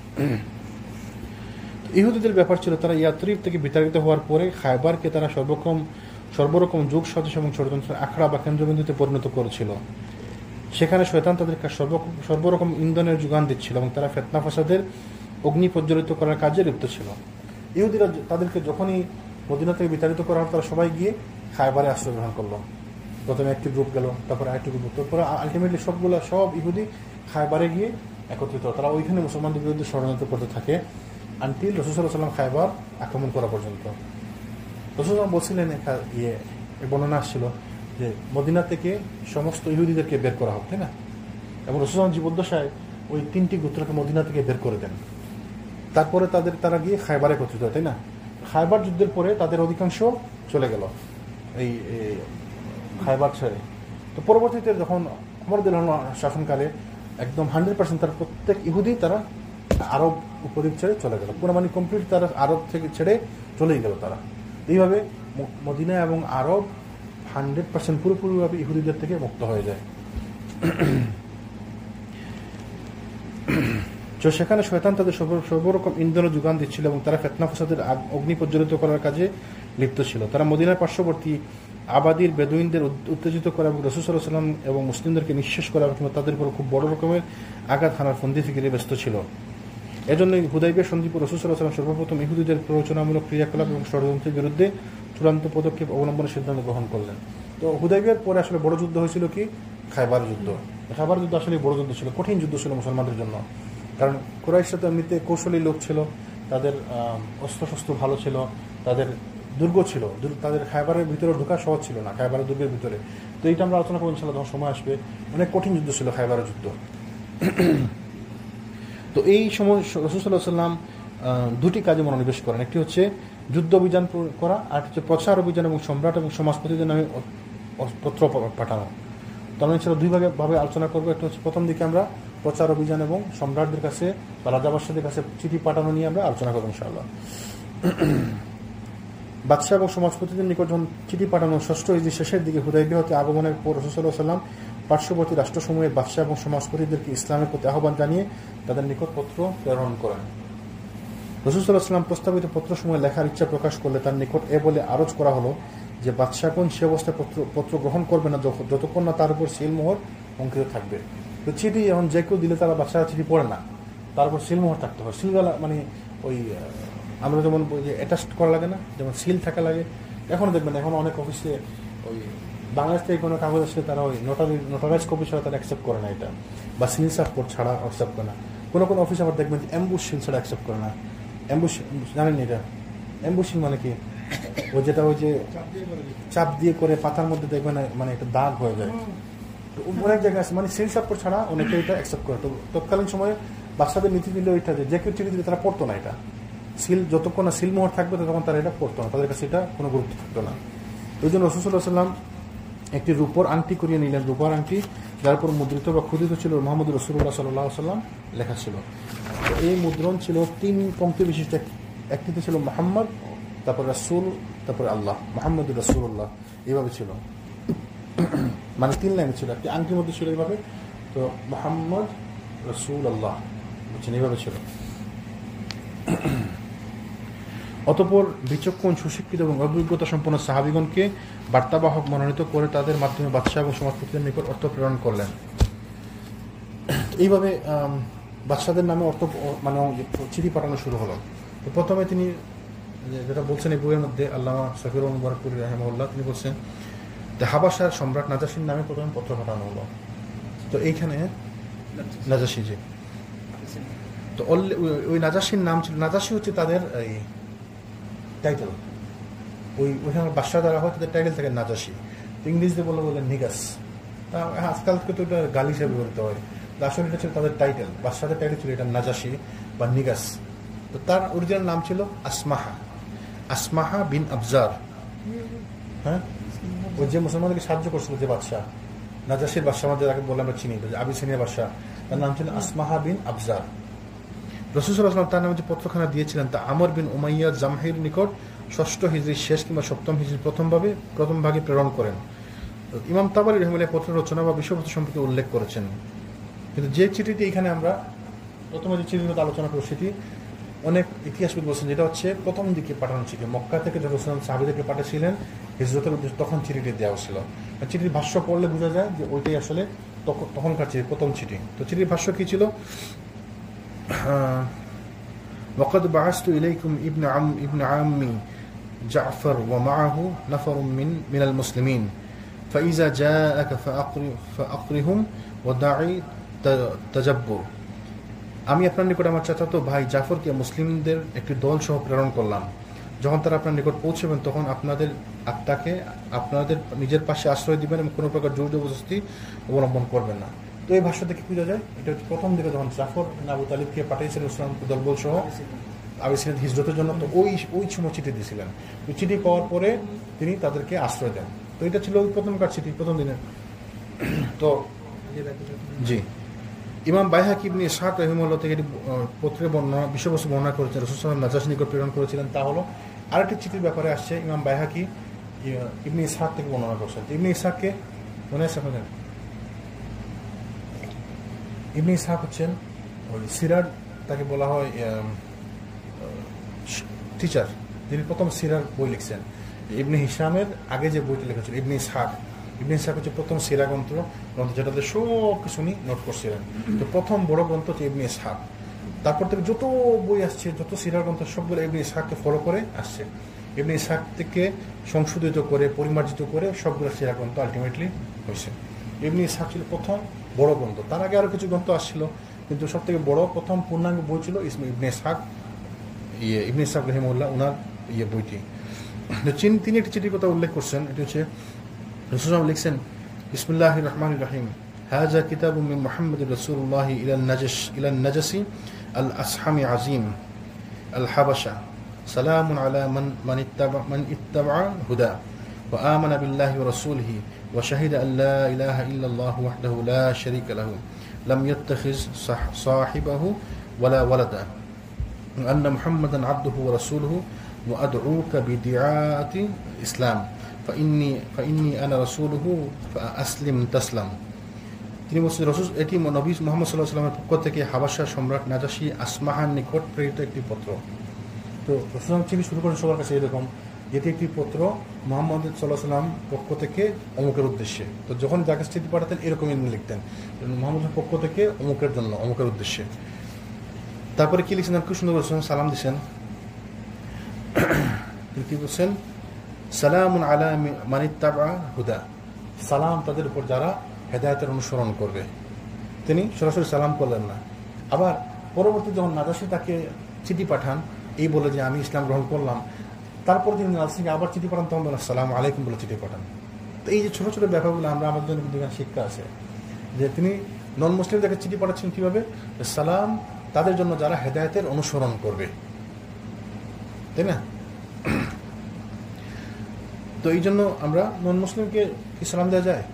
ইহুদিদের ব্যাপার ছিল তারা ইয়াত্রিব থেকে বিতাড়িত হওয়ার পরে খায়বারকে তারা সর্বরকম যুগ সদস্য এবং ষড়যন্ত্রের আখড়া বা কেন্দ্রবিন্দুতে পরিণত করেছিল। সেখানে শয়তান তাদের সর্বরকম ইন্ধনের যোগান দিচ্ছিল এবং তারা ফিতনা ফাসাদের অগ্নি প্রজ্বলিত করার কাজে লিপ্ত ছিল। ইহুদিরা তাদেরকে যখনই মদিনা থেকে বিতাড়িত করা হলো তারা সবাই গিয়ে খায়বারে আশ্রয় গ্রহণ করলো। প্রথমে একটি গ্রুপ গেল, তারপরে আরেকটি গ্রুপ, তারপরে আলটিমেটলি সব ইহুদি খায়বারে গিয়ে একত্রিত, তারা ওইখানে মুসলমানদের বিরুদ্ধে ষড়যন্ত্র করতে থাকে আনটিল রাসূল সাল্লাল্লাহু আলাইহি ওয়াসাল্লাম খায়বার আক্রমণ করা পর্যন্ত। রাসূল সাল্লাল্লাহু বলছিলেন, বর্ণনা আসছিল যে মদিনা থেকে সমস্ত ইহুদিদেরকে বের করা হোক, তাই না? এবং রাসূল সাল্লাল্লাহু জীবদ্দশায় ওই তিনটি গোত্রকে মদিনা থেকে বের করে দেন। তারপরে তারা গিয়ে খায়বারে একত্রিত হয়, তাই না? খায়বার যুদ্ধের পরে তাদের অধিকাংশ চলে গেল এই খায়বার ছেড়ে। তো পরবর্তীতে যখন ওমর রাদিয়াল্লাহু আনহু শাসনকালে একদম 100% তার প্রত্যেক ইহুদি তারা আরব উপদ্বীপ ছেড়ে চলে গেল, পুরো মানে কমপ্লিট তারা আরব থেকে ছেড়ে চলেই গেল তারা। এইভাবে মদিনা এবং আরব 100% পুরোপুরিভাবে ইহুদিদের থেকে মুক্ত হয়ে যায়। তো সেখানে শয়তান তাদের সর্বরকম ইন্ধন যোগান দিচ্ছিল এবং তারা ফিতনা ফাসাদের অগ্নি প্রজ্বলিত করার কাজে লিপ্ত ছিল। তারা মদিনার পার্শ্ববর্তী আবাদির বেদুইনদের উত্তেজিত করা এবং রাসূল সাল্লাল্লাহু আলাইহি ওয়াসাল্লাম এবং মুসলিমদেরকে নিঃশেষ করা এবং তাদের উপর খুব বড় রকমের আঘাত হানার ফন্দি ফিকিরে ব্যস্ত ছিল। এজন্যই হুদাইবিয়া সন্ধি পর রাসূল সাল্লাল্লাহু আলাইহি ওয়াসাল্লাম সর্বপ্রথম ইহুদিদের প্ররোচনামূলক ক্রিয়াকলাপ এবং ষড়যন্ত্রের বিরুদ্ধে চূড়ান্ত পদক্ষেপ অবলম্বনের সিদ্ধান্ত গ্রহণ করলেন। তো হুদাইবিয়ার পরে আসলে বড় যুদ্ধ হয়েছিল কি? খায়বার যুদ্ধ। খায়বার যুদ্ধ আসলে বড় যুদ্ধ ছিল, কঠিন যুদ্ধ ছিল মুসলমানদের জন্য, কারণ কুরাইশরা তো এমনিতে কৌশলী লোক ছিল, তাদের অস্ত্রশস্ত্র ভালো ছিল, তাদের দুর্গ ছিল, তাদের খায়বারের ভিতরে ঢোকা সহজ ছিল না, খায়বারের দুর্গের ভিতরে। তো এইটা আমরা আলোচনা করবো ইনশাআল্লাহ যখন সময় আসবে। অনেক কঠিন যুদ্ধ ছিল খায়বারের যুদ্ধ। তো এই সময় রাসূল সাল্লাল্লাহু আলাইহি ওয়াসাল্লাম দুটি কাজে মনোনিবেশ করেন, একটি হচ্ছে যুদ্ধ অভিযান করা, আর হচ্ছে প্রচার অভিযান এবং সম্রাট এবং সমাজপতিদের নামে পত্র পাঠানো। তো আমরা ইনশাআল্লাহ দুই ভাবে আলোচনা করবো। একটা হচ্ছে প্রথম দিকে আমরা প্রচার অভিযান এবং সম্রাটদের কাছে বা রাজাবাদশাদের কাছে চিঠি পাঠানো নিয়ে আমরা আলোচনা করবো ইনশাআল্লাহ। বাদশাহ এবং সমাজপতিদের নিকট যখন চিঠি পাঠানো ষষ্ঠ হিজরি শেষের দিকে হুদাইবিয়া হতে আগমনের পর রাসূল সাল্লাল্লাহু আলাইহি ওয়াসাল্লাম পার্শ্ববর্তী রাষ্ট্রসমূহের বাদশাহ এবং সমাজপতিদেরকে ইসলামের প্রতি আহ্বান জানিয়ে তাদের নিকট পত্র প্রেরণ করেন। রাসূল সাল্লাল্লাহু আলাইহি ওয়াসাল্লাম প্রস্তাবিত পত্রসমূহে লেখার ইচ্ছা প্রকাশ করলে তার নিকট বলে আরজ করা হলো যে বাদশাহগণ সে অবস্থায় পত্র গ্রহণ করবে না যতক্ষণ না তার উপর সিলমোহর অঙ্কিত থাকবে। তো চিঠি এখন যে কেউ দিলে তারা বাদশাহ চিঠি পড়ে না, তার উপর সিলমোহর থাকতে হয়। সিলগালা মানে ওই আমরা যেমন অ্যাটাচ করা লাগে না, যেমন সিল থাকা লাগে। এখনও দেখবেন এখন অনেক অফিসে ওই বাংলাদেশ থেকে কোনো কাগজ আসলে তারা ওই নোটারাইজ কপি ছাড়া তারা অ্যাকসেপ্ট করে না এটা, বা সিল সাপোর্ট ছাড়া অ্যাকসেপ্ট করে না। কোনো অফিস আবার দেখবেন যে অ্যাম্বুশ সিল ছাড়া অ্যাকসেপ্ট করে না। অ্যাম্বুশ জানেন এটা? অ্যাম্বুশিং মানে কি? ওই যেটা ওই যে চাপ দিয়ে করে পাতার মধ্যে দেখবেন মানে একটা দাগ হয়ে যায়। তো অনেক জায়গায় আছে মানে সিল সাপোর্ট ছাড়া অনেকে এটা অ্যাকসেপ্ট করে। তো তৎকালীন সময়ে বাচ্চাদের নীতি দিলে ওইটা যে কেউ চিঠি দিলে তারা পড়তো না এটা। সিল যতক্ষণ না সিলমোহর থাকবে ততক্ষণ তারা এটা পড়তো না, তাদের কাছে এটা কোনো গুরুত্ব থাকতো না। ওই জন্য রাসূল সাল্লাল্লাহু আলাইহি ওয়াসাল্লাম একটি রূপোর আংটি করিয়ে নিলেন। রূপার আংটি যার উপর মুদ্রিত বা ক্ষুদিত ছিল মুহাম্মদ রাসূলুল্লাহ সাল্লাল্লাহু আলাইহি ওয়াসাল্লাম লেখা ছিল। তো এই মুদ্রণ ছিল 3 পংক্তি বিশিষ্ট। একটিতে ছিল মুহাম্মদ, তারপর রাসূল, তারপরে আল্লাহ, মুহাম্মদুর রাসূলুল্লাহ, এইভাবে ছিল। মানে 3 লাইনে ছিল, একটি আংটির মধ্যে ছিল এইভাবে। তো মুহাম্মদ রাসূলুল্লাহ বুঝছেন, এইভাবে ছিল। অতঃপর বিচক্ষণ, সুশিক্ষিত এবং অভিজ্ঞতা সম্পন্ন সাহাবীগণকে বার্তাবাহক মনোনীত করে তাদের মাধ্যমে বাদশাহ এবং সমাজপতিদের নিকট অর্থ প্রেরণ করলেন। এইভাবে বাদশাদের নামে অর্থ মানে চিঠি পাঠানো শুরু হলো। তো প্রথমে তিনি যেটা বলছেন এই বইয়ের মধ্যে, আল্লামা শাফিউর মুবারকপুরী রাহিমাহুল্লাহ, তিনি বলছেন যে হাবাসার সম্রাট নাজাশির নামে প্রথমে পত্র পাঠানো হলো। তো এইখানে নাজাশি, যে তো ওই নাজাশির নাম ছিল, নাজাশি হচ্ছে তাদের এই টাইটেল, ওইখানে বাদশাহ যারা হয় তাদের টাইটেল থাকে নাজাশি। তো ইংরেজিতে বললেন নিগাস। তা আজকাল তো এটা গালি হিসেবে বলতে হয়, আসলে এটা ছিল তাদের টাইটেল, বাদশাহের টাইটেল ছিল এটা নাজাশি বা নিগাস। তো তার অরিজিনাল নাম ছিল আসমাহা বিন আবজার। হ্যাঁ, ওই যে মুসলমানদেরকে সাহায্য করছিল যে বাদশাহ, নাজাশির বাদশাহ আমাদের আগে বললাম আমরা চিনি, আবিসিনিয়ার বাদশাহ, তার নাম ছিল আসমাহা বিন আবজার। রাসূল সাল্লাল্লাহু আলাইহি ওয়াসাল্লাম তার নামে যে পত্রখানা দিয়েছিলেন তা আমর বিন উমাইয়া জামহির নিকট 6ষ্ঠ হিজরির শেষ কিংবা 7ম হিজরির প্রথম ভাগে প্রেরণ করেন। ইমাম তাবারী রাহিমাহুল্লাহ পত্র রচনা বা বিষয়বস্তু সম্পর্কে উল্লেখ করেছেন। কিন্তু যে চিঠিটি এখানে আমরা প্রথমে যে চিঠির কথা আলোচনা করব সেটি অনেক ইতিহাসবিদ বলছেন যেটা হচ্ছে প্রথম দিকে পাঠানো চিঠি, মক্কা থেকে যখন সাহাবীদেরকে পাঠিয়েছিলেন হিজরতের উদ্দেশ্যে, তখন চিঠিটি দেওয়া ছিল। চিঠির ভাষ্য পড়লে বোঝা যায় যে ওইটাই আসলে তখনকার চিঠি, প্রথম চিঠি। তো চিঠির ভাষ্য কি ছিল? وقد بعثت إليكم ابن عمي جعفر ومعه نفر من المسلمين فإذا جاءك فأقرهم وداعي تجبر। আমি আপনার নিকট আমার চাচাতো ভাই জাফরকে মুসলিমদের একটি দল সহ প্রেরণ করলাম। যখন তারা আপনার নিকট পৌঁছবেন তখন আপনাদের নিজের পাশে আশ্রয় দিবেন এবং কোনো প্রকার জোর জবরদস্তি অবলম্বন করবেন না। তো এই ভাষ্য থেকে বোঝা যায় এটা হচ্ছে প্রথম দিকে যখন জাফর আবু তালিবকে পাঠিয়েছিলেন ইসলাম দলবল সহ আবিসিনিয়ার হিজরতের জন্য, তো ওই সময় চিঠি দিয়েছিলেন। তো চিঠি পাওয়ার পরে তিনি তাদেরকে আশ্রয় দেন। তো এটা ছিল ওই প্রথমকার চিঠি, প্রথম দিনের। তো জি, ইমাম বাইহাকি ইবনে ইসহাক রাহিমাহুল্লাহ থেকে পত্রের বিষয়বস্তু বর্ণনা করেছেন রাসূল সাল্লাল্লাহু আলাইহি ওয়াসাল্লাম নাজাশী নিকট প্রেরণ করেছিলেন। তা হলো আরেকটি চিঠির ব্যাপারে আসছে, ইমাম বাইহাকি ইবনে ইসহাক থেকে বর্ণনা করছেন। ইবনে ইসহাককে মনে আছে আপনাদের? ইবনে ইসহাক হচ্ছেন ওই সিরার, তাকে বলা হয় টিচার, যিনি প্রথম সিরার বই লিখছেন। ইবনে হিশামের আগে যে বইটি লিখেছিল ইবনে ইসহাক হচ্ছে প্রথম সিরা গ্রন্থ, যেটাতে সব কিছু উনি নোট করছিলেন। তো প্রথম বড় গ্রন্থ হচ্ছে ইবনে ইসহাক। তারপর থেকে যত বই আসছে, যত সিরা গ্রন্থ, সবগুলো ইবনে ইসহাককে ফলো করে আসছে। ইবনে ইসহাক থেকে সংশোধিত করে পরিমার্জিত করে সবগুলো সিরা গ্রন্থ আলটিমেটলি হয়েছে। ইবনে ইসহাক ছিল প্রথম বড় গ্রন্থ। তার আগে আরো কিছু গ্রন্থ আসছিল, কিন্তু সব থেকে বড় প্রথম পূর্ণাঙ্গ বই ছিল ইবনে ইসহাক রাহিমাহুল্লাহ ওনার বইটি। তিনি একটি চিঠির কথা উল্লেখ করছেন, এটি হচ্ছে রাসূল লিখছেন বিসমিল্লাহির রহমানির রহিম হাযা কিতাবুম মিন মুহাম্মাদির রাসূলুল্লাহি ইলা নাজাসি আল আসহামি আজিম আল হাবাশা সালামুন আলা মান ইত্তাবা হুদা ওয়া আমানা বিল্লাহি ওয়া রাসূলিহি ওয়া শাহিদা আল লা ইলাহা ইল্লাল্লাহু ওয়াহদাহু লা শারীকা লাহু লাম ইয়াত্তাখিজ সাহিবাহু ওয়ালা ওয়ালাদা আন্না মুহাম্মাদান আবদুহু ওয়া রাসূলুহু ওয়া আদউকা বিদিআতি ইসলাম ফাইন্নি আনা রাসূলুহু ফাআসলিম তাসলাম। তিনি বলছেন রাসূল এটি নবী মুহাম্মদ সাল্লাল্লাহু আলাইহি ওয়াসাল্লামের পক্ষ থেকে হাবাসা সম্রাট নাজাশী আসমাহার নিকট প্রেরিত একটি পত্র। তো রাসূল চিঠি শুরু করেন সবার কাছে এরকম, যেটি একটি পত্র মুহাম্মদ সাল্লাল্লাহু আলাইহি ওয়াসাল্লাম পক্ষ থেকে অমুকের উদ্দেশ্যে। তো যখন যাকে চিঠি পাঠাতেন এরকমই লিখতেন, মুহাম্মদের পক্ষ থেকে অমুকের জন্য, অমুকের উদ্দেশ্যে। তারপরে কি লিখছেন, খুব সুন্দর বলছেন, সালাম দিচ্ছেন। কি বলছেন? সালামুন আলা মান ইত্তাবা হুদা, সালাম তাদের উপর যারা হেদায়েতের অনুসরণ করবে। তিনি সরাসরি সালাম করলেন না। আবার পরবর্তী যখন নাজাশী তাকে চিঠি পাঠান এই বলে যে আমি ইসলাম গ্রহণ করলাম, তারপর তিনি নাজাশীকে আবার চিঠি পাঠান, তখন বলেন আসসালামু আলাইকুম বলে চিঠি পাঠান। তো এই যে ছোট ছোট ব্যাপারগুলো আমরা আমাদের জন্য কিন্তু শিক্ষা আছে, যে তিনি নন মুসলিমদেরকে চিঠি পাঠাচ্ছেন কিভাবে, সালাম তাদের জন্য যারা হেদায়েতের অনুসরণ করবে, তাই না? তো এই জন্য আমরা নন মুসলিমকে কি সালাম দেওয়া যায়?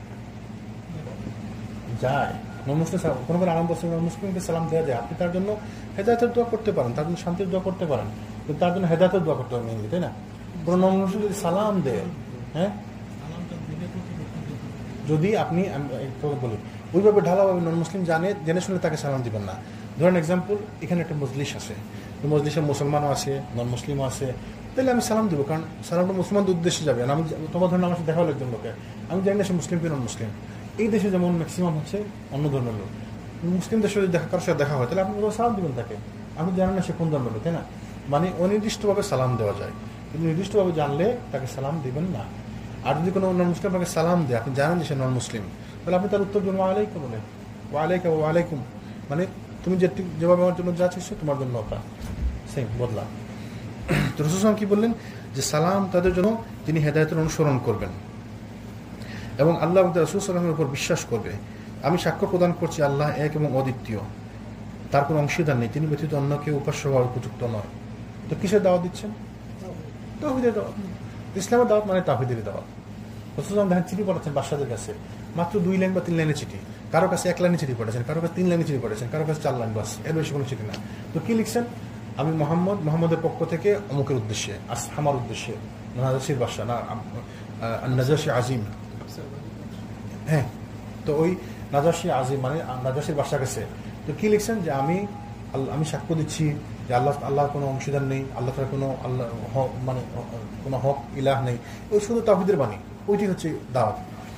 নন মুসলিম কোনো কোনো আরাম বলছে নন মুসলিমকে সালাম দেওয়া যায়। আপনি তার জন্য হেদায়েতের দোয়া করতে পারেন, তার জন্য শান্তির দোয়া করতে পারেন, কিন্তু তার জন্য হেদায়েতের দোয়া করতে হবে মেনলি, তাই না? কোনো নন মুসলিম যদি সালাম দেয়, হ্যাঁ যদি আপনি বলি ওইভাবে ঢালাভাবে নন মুসলিম জেনে শুনে তাকে সালাম দিবেন না। ধরেন এক্সাম্পল, এখানে একটা মজলিস আছে, মজলিসে মুসলমানও আছে, নন মুসলিমও আছে, তাহলে আমি সালাম দিব, কারণ সালামটা মুসলমানদের উদ্দেশ্যে যাবে। আমি তোমার ধরেন আমার সাথে দেখা হলো একজন লোকে, আমি জানি না সে মুসলিম কি নন মুসলিম। এই দেশে যেমন ম্যাক্সিমাম হচ্ছে অন্য ধর্মের লোক, মুসলিম দেশে যদি কারোর সাথে দেখা হয় তাহলে আপনি সালাম দিবেন তাকে, আপনি জানেন না সে কোন ধর্মের লোক, তাই না? মানে অনির্দিষ্টভাবে সালাম দেওয়া যায়, কিন্তু নির্দিষ্টভাবে জানলে তাকে সালাম দিবেন না। আর যদি কোনো নন মুসলিম আপনাকে সালাম দেয়, আপনি জানেন যে সে নন মুসলিম, তাহলে আপনি তার উত্তর দিন ওয়ালাইকুম বলে, ওয়ালাইকুম, মানে তুমি যেভাবে আমার জন্য যা চাইছো তোমার জন্য ওটা সেম বদলা। তো রাসূল সাল্লাল্লাহু আলাইহি ওয়াসাল্লাম কি বললেন যে সালাম তাদের জন্য তিনি হেদায়েতের অনুসরণ করবেন এবং আল্লাহ এবং রাসূল সাল্লাল্লাহু আলাইহি ওয়াসাল্লামের উপর বিশ্বাস করবে। আমি সাক্ষ্য প্রদান করছি আল্লাহ এক এবং অদ্বিতীয়, তার কোনো অংশীদার নেই, তিনি ব্যতীত অন্য কেউ উপাস্য হওয়ার উপযুক্ত নয়। তো কিসের দাওয়াত দিচ্ছেন? তাওহীদের দাওয়াত। ইসলামের দাওয়াত মানে তাওহীদের দাওয়াত। রাসূল সাল্লাল্লাহু আলাইহি ওয়াসাল্লাম দেখেন চিঠি পাঠাচ্ছেন বাদশাদের কাছে, মাত্র 2 লাইন বা 3 লাইনের চিঠি, কারো কাছে 1 লাইনের চিঠি পাঠাচ্ছেন, কারো কাছে 3 লাইনের চিঠি পাঠাচ্ছেন, কারো কাছে 4 লাইন, বাস, এর বেশি কোনো চিঠি না। তো কি লিখছেন? আমি মোহাম্মদের পক্ষ থেকে অমুকের উদ্দেশ্যে, আমার উদ্দেশ্যে, নাজাশির বাদশা না, নাজাশি আজিম, হ্যাঁ, তো ওই নাজাশি আজিম মানে নাজাশির বাদশার কাছে। তো কি লিখছেন? যে আমি সাক্ষ্য দিচ্ছি যে আল্লাহর কোনো অংশীদার নেই, আল্লাহ তার কোনো মানে কোনো হক ইলাহ নেই, ওই শুধু তাওহীদের বাণী, ওইটি হচ্ছে দাওয়াত।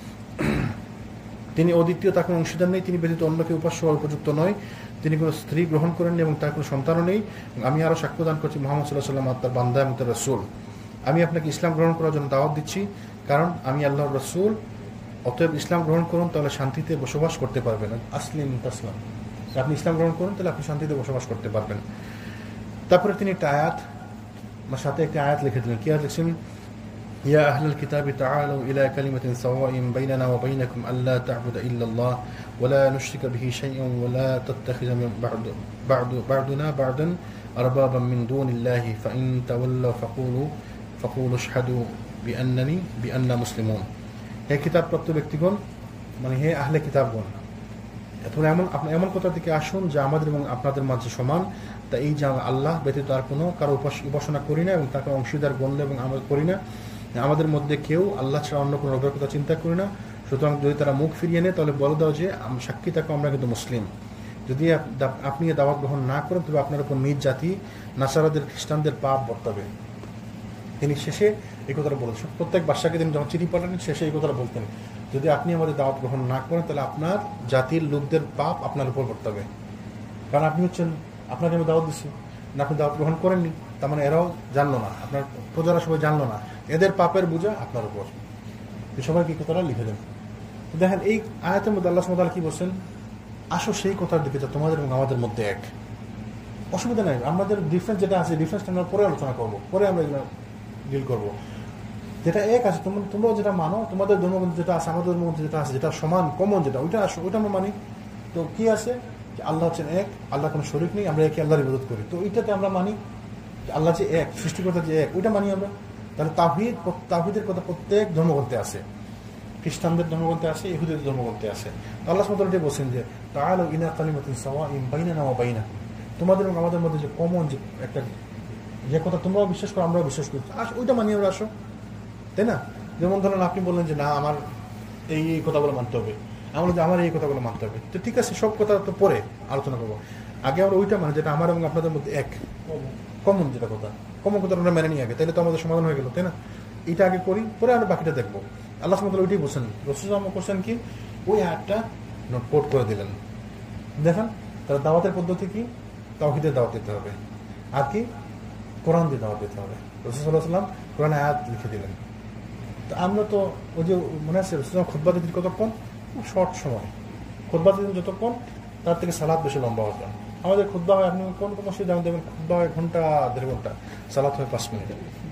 তিনি অদ্বিতীয়, তার কোনো অংশীদার নেই, তিনি ব্যতীত অন্য কেউ উপাস্য হওয়ার উপযুক্ত নয়, তিনি কোনো স্ত্রী গ্রহণ করেননি এবং তার কোনো সন্তানও নেই। আমি আরও সাক্ষ্য দান করছি মুহাম্মদ সাল্লাল্লাহু আলাইহি ওয়াসাল্লাম তার বান্দা এবং তার রাসূল। আমি আপনাকে ইসলাম গ্রহণ করার জন্য দাওয়াত দিচ্ছি, কারণ আমি আল্লাহর রাসূল, অতএব ইসলাম গ্রহণ করুন, তাহলে শান্তিতে বসবাস করতে পারবেন। আসলিম তাসলাম, আপনি ইসলাম গ্রহণ করুন তাহলে আপনি শান্তিতে বসবাস করতে পারবেন। তারপরে তিনি একটা আয়াত, সাথে একটা আয়াত লিখে দিলেন। কি আয়াত লিখছেন? ইয়া আহলাল কিতাবি তাআলু ইলা কালিমাতিন সাওয়াইন বাইনানা ওয়া বাইনাকুম আল্লা তা'বুদু ইল্লাল্লাহ ওয়া লা নুশরিকা বিহি শাইআন ওয়া লা তাত্তাখিযা মিন বা'দুনা বা'দান আরবাবান মিন দুনিল্লাহি ফাইন তাওয়াল্লাউ ফাকুলু আশহাদু বিআন্না মুসলিমুন। হে কিতাবপ্রাপ্ত ব্যক্তিগণ, মানে হে আহলে কিতাবগণ, এখন এমন কথার দিকে আসুন যা আমাদের এবং আপনাদের মাঝে সমান, তা এই যে আল্লাহ ব্যতীত আর কোনো কারো উপাসনা করি না এবং তাকে অংশীদার গণ্য এবং আমরা করি না, আমাদের মধ্যে কেউ আল্লাহ ছাড়া অন্য কোনো রবের কথা চিন্তা করি না। সুতরাং যদি তারা মুখ ফিরিয়ে নেয় তাহলে বলে দাও যে সাক্ষী থাকো আমরা কিন্তু মুসলিম। যদি আপনি দাওয়াত গ্রহণ না করেন তবে আপনার উপর নিজ জাতি নাসারাদের খ্রিস্টানদের পাপ বর্তাবে। তিনি শেষে এই কথাটা বলেছেন, প্রত্যেক বাদশাকে তিনি যখন চিঠি পাঠালেন শেষে এই কথাটা বলতেন, যদি আপনি আমাদের দাওয়াত গ্রহণ না করেন তাহলে আপনার জাতির লোকদের পাপ আপনার উপর বর্তাবে, কারণ আপনি হচ্ছেন, আপনাকে আমি দাওয়াত দিচ্ছি না, আপনি দাওয়াত গ্রহণ করেননি, তার মানে এরাও জানলো না, আপনার প্রজারা সবাই জানলো না, এদের পাপের বোঝা আপনার উপর। সবাই কি কথাটা লিখে দেন। দেখেন এই আয়াতের মধ্যে আল্লাহ সুবহানাহু ওয়া তাআলা কি বলছেন? আসো সেই কথার দিকে যা তোমাদের এবং আমাদের মধ্যে এক। অসুবিধা নাই, আমাদের ডিফারেন্স যেটা আছে ডিফারেন্সটা আমরা পরে আলোচনা করবো, পরে আমরা এগুলো ডিল করবো। যেটা এক আছে তোমরাও যেটা মানো, তোমাদের ধর্মগ্রন্থ যেটা আছে, আমাদের ধর্মগ্রন্থ যেটা আছে, যেটা সমান কমন যেটা, ওইটা আসো, ওইটা আমরা মানি। তো কি আছে? আল্লাহ হচ্ছেন এক, আল্লাহ কোনো শরীক নেই, আমরা একে আল্লাহর ইবাদত করি, তো ওইটাতে আমরা মানি আল্লাহ যে এক, সৃষ্টিকর্তা যে এক, ওইটা মানি আমরা। তাহলে তাওহীদের কথা প্রত্যেক ধর্মগ্রন্থে আছে, খ্রিস্টানদের ধর্মগ্রন্থে আছে, ইহুদিদের ধর্মগ্রন্থে আছে। আল্লাহ সুবহানাহু ওয়া তাআলা বলছেন যে তাআলু ইলা কালিমাতিন সাওয়াইন বাইনানা ওয়া বাইনাকুম, তোমাদের এবং আমাদের মধ্যে যে কমন যে একটা যে কথা তোমরাও বিশ্বাস করো আমরাও বিশ্বাস করি, ওইটা মানি আমরা, আসো, তাই না? যেমন ধরেন আপনি বললেন যে না আমার এই কথাগুলো মানতে হবে, আমার এই কথাগুলো মানতে হবে, তো ঠিক আছে, সব কথা তো পরে আলোচনা করবো, আগে আমরা ওইটা মানে যেটা আমার এবং আপনাদের মধ্যে এক কমন যেটা কথা, কমন কথা আমরা মেনে নিয়ে আগে, তাহলে তো আমাদের সমাধান হয়ে গেল, তাই না? এটা আগে করি, পরে আমরা বাকিটা দেখবো। আল্লাহ সুবহানাহু ওয়া তাআলা ওইটাই বলছেন, রাসূল সাল্লাল্লাহু আলাইহি ওয়াসাল্লাম করছেন কি ওই আয়াতটা নোট করে দিলেন। দেখেন তার দাওয়াতের পদ্ধতি কি? তাওহীদের দাওয়াত দিতে হবে, আর কি কোরআন দিয়ে দাওয়াত দিতে হবে। রাসূল সাল্লাল্লাহু আলাইহি ওয়াসাল্লাম কোরআনে আয়াত লিখে দিলেন। তো আমরা তো ওই যে মনে আছে খুতবা দিতেন কতক্ষণ? শর্ট সময়। খুতবা দিতেন যতক্ষণ, তার থেকে সালাত বেশি লম্বা হতো। আমাদের খুতবা হয়, আপনি কোন মসজিদে যেমন দেখবেন খুতবা হয় ঘন্টা 1.5 ঘন্টা, সালাত হয় 5 মিনিট।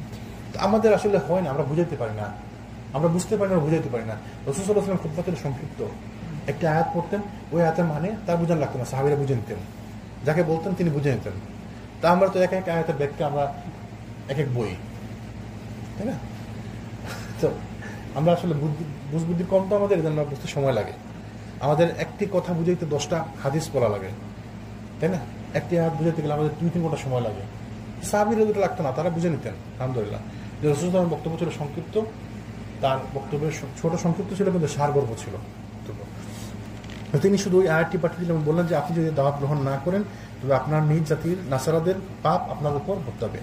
তো আমাদের আসলে হয় না, আমরা বুঝাইতে পারি না, আমরা বুঝতে পারি না, বুঝাইতে পারি না। রাসূল সাল্লাল্লাহু আলাইহি ওয়াসাল্লাম খুতবা ছিল সংক্ষিপ্ত, একটা আয়াত পড়তেন, ওই আয়াতের মানে তার বুঝান লাগতো না, সাহাবীরা বুঝে নিতেন, যাকে বলতেন তিনি বুঝে নিতেন। তা আমরা তো এক এক আয়াতের ব্যাখ্যা আমরা এক এক বই, তাই না? তো আমরা আসলে বুঝবুদ্ধি কম, তো আমাদের এজন্য বুঝতে সময় লাগে। আমাদের একটি কথা বুঝাইতে 10টা হাদিস পড়া লাগে, তাই না? একটি আয়াত বুঝাইতে গেলে আমাদের 2-3 ঘন্টা সময় লাগে। সাহাবীরা যেটা লাগতো না, তারা বুঝে নিতেন আলহামদুলিল্লাহ। যে রাসূল সাল্লাল্লাহু আলাইহি ওয়াসাল্লাম বক্তব্য ছিল সংক্ষিপ্ত, তার বক্তব্য ছোট সংক্ষিপ্ত ছিল কিন্তু সারগর্ভ ছিল। তিনি শুধু ওই আয়াতটি পাঠিয়ে দিলেন এবং বললেন যে আপনি যদি দাওয়াত গ্রহণ না করেন তবে আপনার নিজ জাতির নাসারাদের পাপ আপনার উপর বর্তাবে।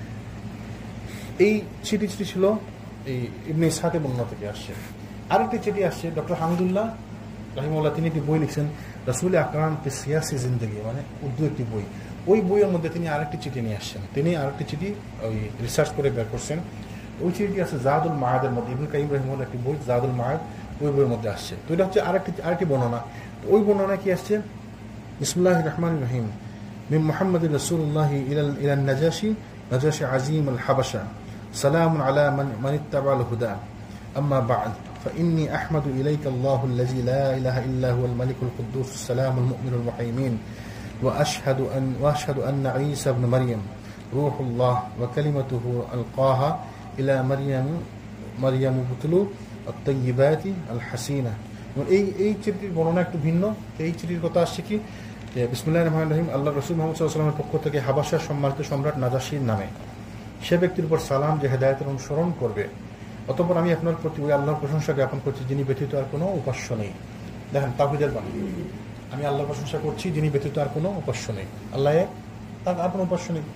এই চিঠিটি ছিল এই ইবনে ইসহাকের বর্ণনা থেকে আসছে। আরেকটি চিঠি আসছে ডক্টর হামিদুল্লাহ রাহিমাহুল্লাহ, তিনি একটি বই লিখছেন রাসূল আকরাম ফি সিয়াসি জিন্দেগি, মানে উর্দু একটি বই। ওই বইয়ের মধ্যে তিনি আরেকটি চিঠি নিয়ে আসছেন, তিনি আরেকটি চিঠি ওই রিসার্চ করে বের করছেন। ওই চিঠিটি আছে জাদুল মাহাদের মধ্যে, ইবনে কাইয়িম রাহিমাহুল্লাহ একটি বই জাদুল মাহাদ, ওই বইয়ের মধ্যে আসছে। তো এটা হচ্ছে আরেকটি বর্ণনা। ওই বর্ণনা কি আসছে, বিসমিল্লাহির রহমানির রহিম, মিন মুহাম্মাদির রাসূলুল্লাহি ইলা নাজাশি আজিম আল হাবাশা, সালামুন আলা মান ইত্তাবা'আল হুদা, আম্মা বা'দ, فإني أحمد إليك الله الذي لا إله إلا هو الملك القدوس السلام المؤمن المهيمن، وأشهد أن عيسى ابن مريم روح الله وكلمته ألقاها إلى مريم بطل الطيبات الحسينة। এই চিঠির বর্ণনা একটু ভিন্ন। এই চিঠির কথা আসছে কি, বিসমিল্লাহির রহমানির রহিম, আল্লাহ রাসূল মুহাম্মদ সাল্লাল্লাহু আলাইহি ওয়াসাল্লামের পক্ষ থেকে হাবাশার সম্মানিত সম্রাট নাজাশীর নামে, সে ব্যক্তির উপর সালাম যে হেদায়েতের অনুসরণ করবে। অতঃপর আমি আপনার প্রতি ওই আল্লাহর প্রশংসা জ্ঞাপন করছি যিনি ব্যতীত আর কোনো উপাস্য নেই। দেখেন তাওহীদের বাণী, আমি আল্লাহর প্রশংসা করছি যিনি ব্যতীত আর কোনো উপাস্য নেই, আল্লাহ এক, তার আর কোনো উপাস্য নেই।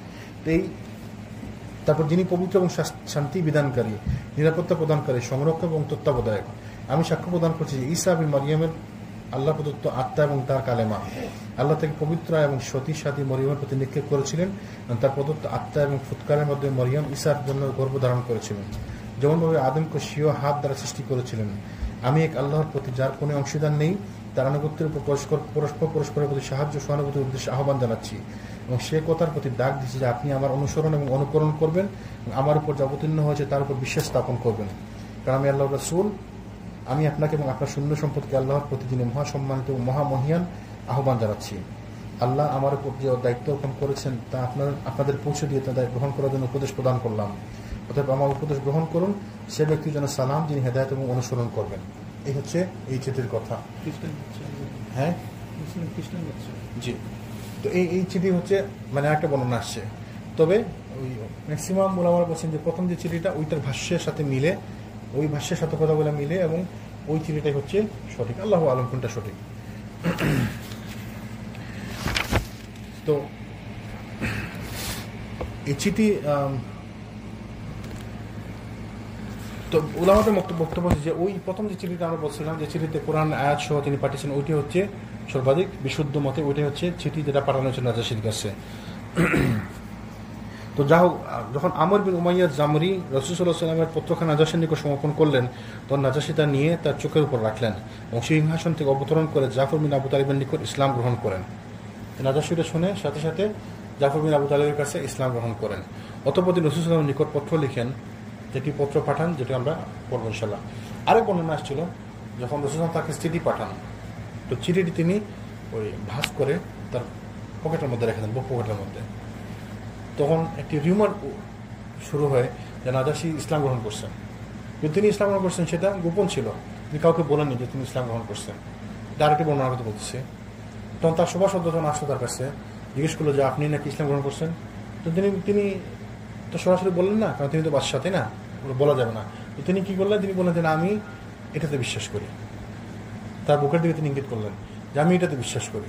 তারপর যিনি পবিত্র এবং শান্তি বিধানকারী, নিরাপত্তা প্রদানকারী, সংরক্ষক এবং তত্ত্বাবধায়ক। আমি সাক্ষ্য প্রদান করছি যে ঈসা বিন মারিয়ামের আল্লাহ প্রদত্ত আত্মা এবং তার কালেমা আল্লাহ থেকে পবিত্র এবং সতীর সাথে মরিয়মের প্রতি নিক্ষেপ করেছিলেন। তার প্রদত্ত আত্মা এবং ফুৎকারের মধ্যে মরিয়ম ঈসার জন্য গর্ভধারণ করেছিলেন, যেমনভাবে আদমকে স্বীয় হাত দ্বারা সৃষ্টি করেছিলেন। আমি এক আল্লাহর প্রতি যার কোনো অংশীদার নেই, তার আনুগত্যের উপর পরস্পরের প্রতি সাহায্য সহানুভূতির উদ্দেশ্যে আহ্বান জানাচ্ছি এবং সে কথার প্রতি ডাক দিচ্ছি যে আপনি আমার অনুসরণ এবং অনুকরণ করবেন এবং আমার উপর যা অবতীর্ণ হয়েছে তার উপর বিশ্বাস স্থাপন করবেন। কারণ আমি আল্লাহর রাসূল, আমি আপনাকে এবং আপনার শূন্য সম্পদকে আল্লাহর প্রতি যিনি মহাসম্মানিত ও মহামহিয়ান আহ্বান জানাচ্ছি। আল্লাহ আমার উপর যে দায়িত্ব অর্পণ করেছেন তা আপনাদের পৌঁছে দিয়ে তাদের গ্রহণ করার জন্য উপদেশ প্রদান করলাম। অতএব আমার উপদেশ গ্রহণ করুন, সে ব্যক্তির জন্য সালাম যিনি হেদায়েত এবং অনুসরণ করবেন। এই হচ্ছে এই চিঠির কথা। হ্যাঁ জি, তো এই চিঠি হচ্ছে মানে একটা বর্ণনা আসছে। তবে ওই ম্যাক্সিমাম ওলামারা বলছেন যে প্রথম যে চিঠিটা ওইটার ভাষ্যের সাথে মিলে, ওই ভাষ্যের সাথে কথা বলে মিলে এবং ওই চিঠিটাই হচ্ছে সঠিক। আল্লাহু আলম কোনটা সঠিক। তো এই চিঠি তো উলামাদের বক্তব্য যে ওই প্রথম যে চিঠিটা আমরা বলছিলাম যে চিঠিতে কোরআন আয়াত সহ তিনি পাঠিয়েছেন, ওইটি হচ্ছে সর্বাধিক বিশুদ্ধ মতে, ওইটাই হচ্ছে চিঠি যেটা পাঠানো হয়েছিল নাজাশীর কাছে। তো যা হোক, যখন আমর বিন উমাইয়া জামরি রাসূল সাল্লাল্লাহু আলাইহি ওয়াসাল্লামের পত্রখানা নাজাশীর নিকট সমর্পণ করলেন, তখন নাজাশী তা নিয়ে তার চোখের উপর রাখলেন এবং সিংহাসন থেকে অবতরণ করে জাফর বিন আবু তালিবের নিকট ইসলাম গ্রহণ করেন। নাজাশীটা শুনে সাথে সাথে জাফর বিন আবু তালিবের কাছে ইসলাম গ্রহণ করেন। অতঃপর তিনি রাসূল সাল্লাল্লাহু আলাইহি ওয়াসাল্লামের নিকট পত্র লিখেন, যেটি পত্র পাঠান, যেটি আমরা পড়বো ইনশাআল্লাহ। আরেক বর্ণনা আসছিল যখন রাসূল তাকে চিঠি পাঠান, তো চিঠিটি তিনি ওই ভাঁজ করে তার পকেটের মধ্যে রেখে দেন, পকেটের মধ্যে। তখন একটি রিউমার শুরু হয় যে নাজাশী ইসলাম গ্রহণ করছেন, কিন্তু তিনি ইসলাম গ্রহণ করছেন সেটা গোপন ছিল, তিনি কাউকে বলেননি যে তিনি ইসলাম গ্রহণ করছেন। আরেকটি বর্ণনা কথা বলতেছে, তখন তার সভাসদ যখন আসলো তার কাছে জিজ্ঞেস করলো যে আপনি নাকি ইসলাম গ্রহণ করছেন, তো তিনি তো সরাসরি বললেন না, কারণ তিনি তো বাদশাহ, তাই না, বলা যাবে না। তো তিনি কি করলেন, তিনি বললেন যে না, আমি এটাতে বিশ্বাস করি। তার বুকের দিকে তিনি ইঙ্গিত করলেন যে আমি এটাতে বিশ্বাস করি।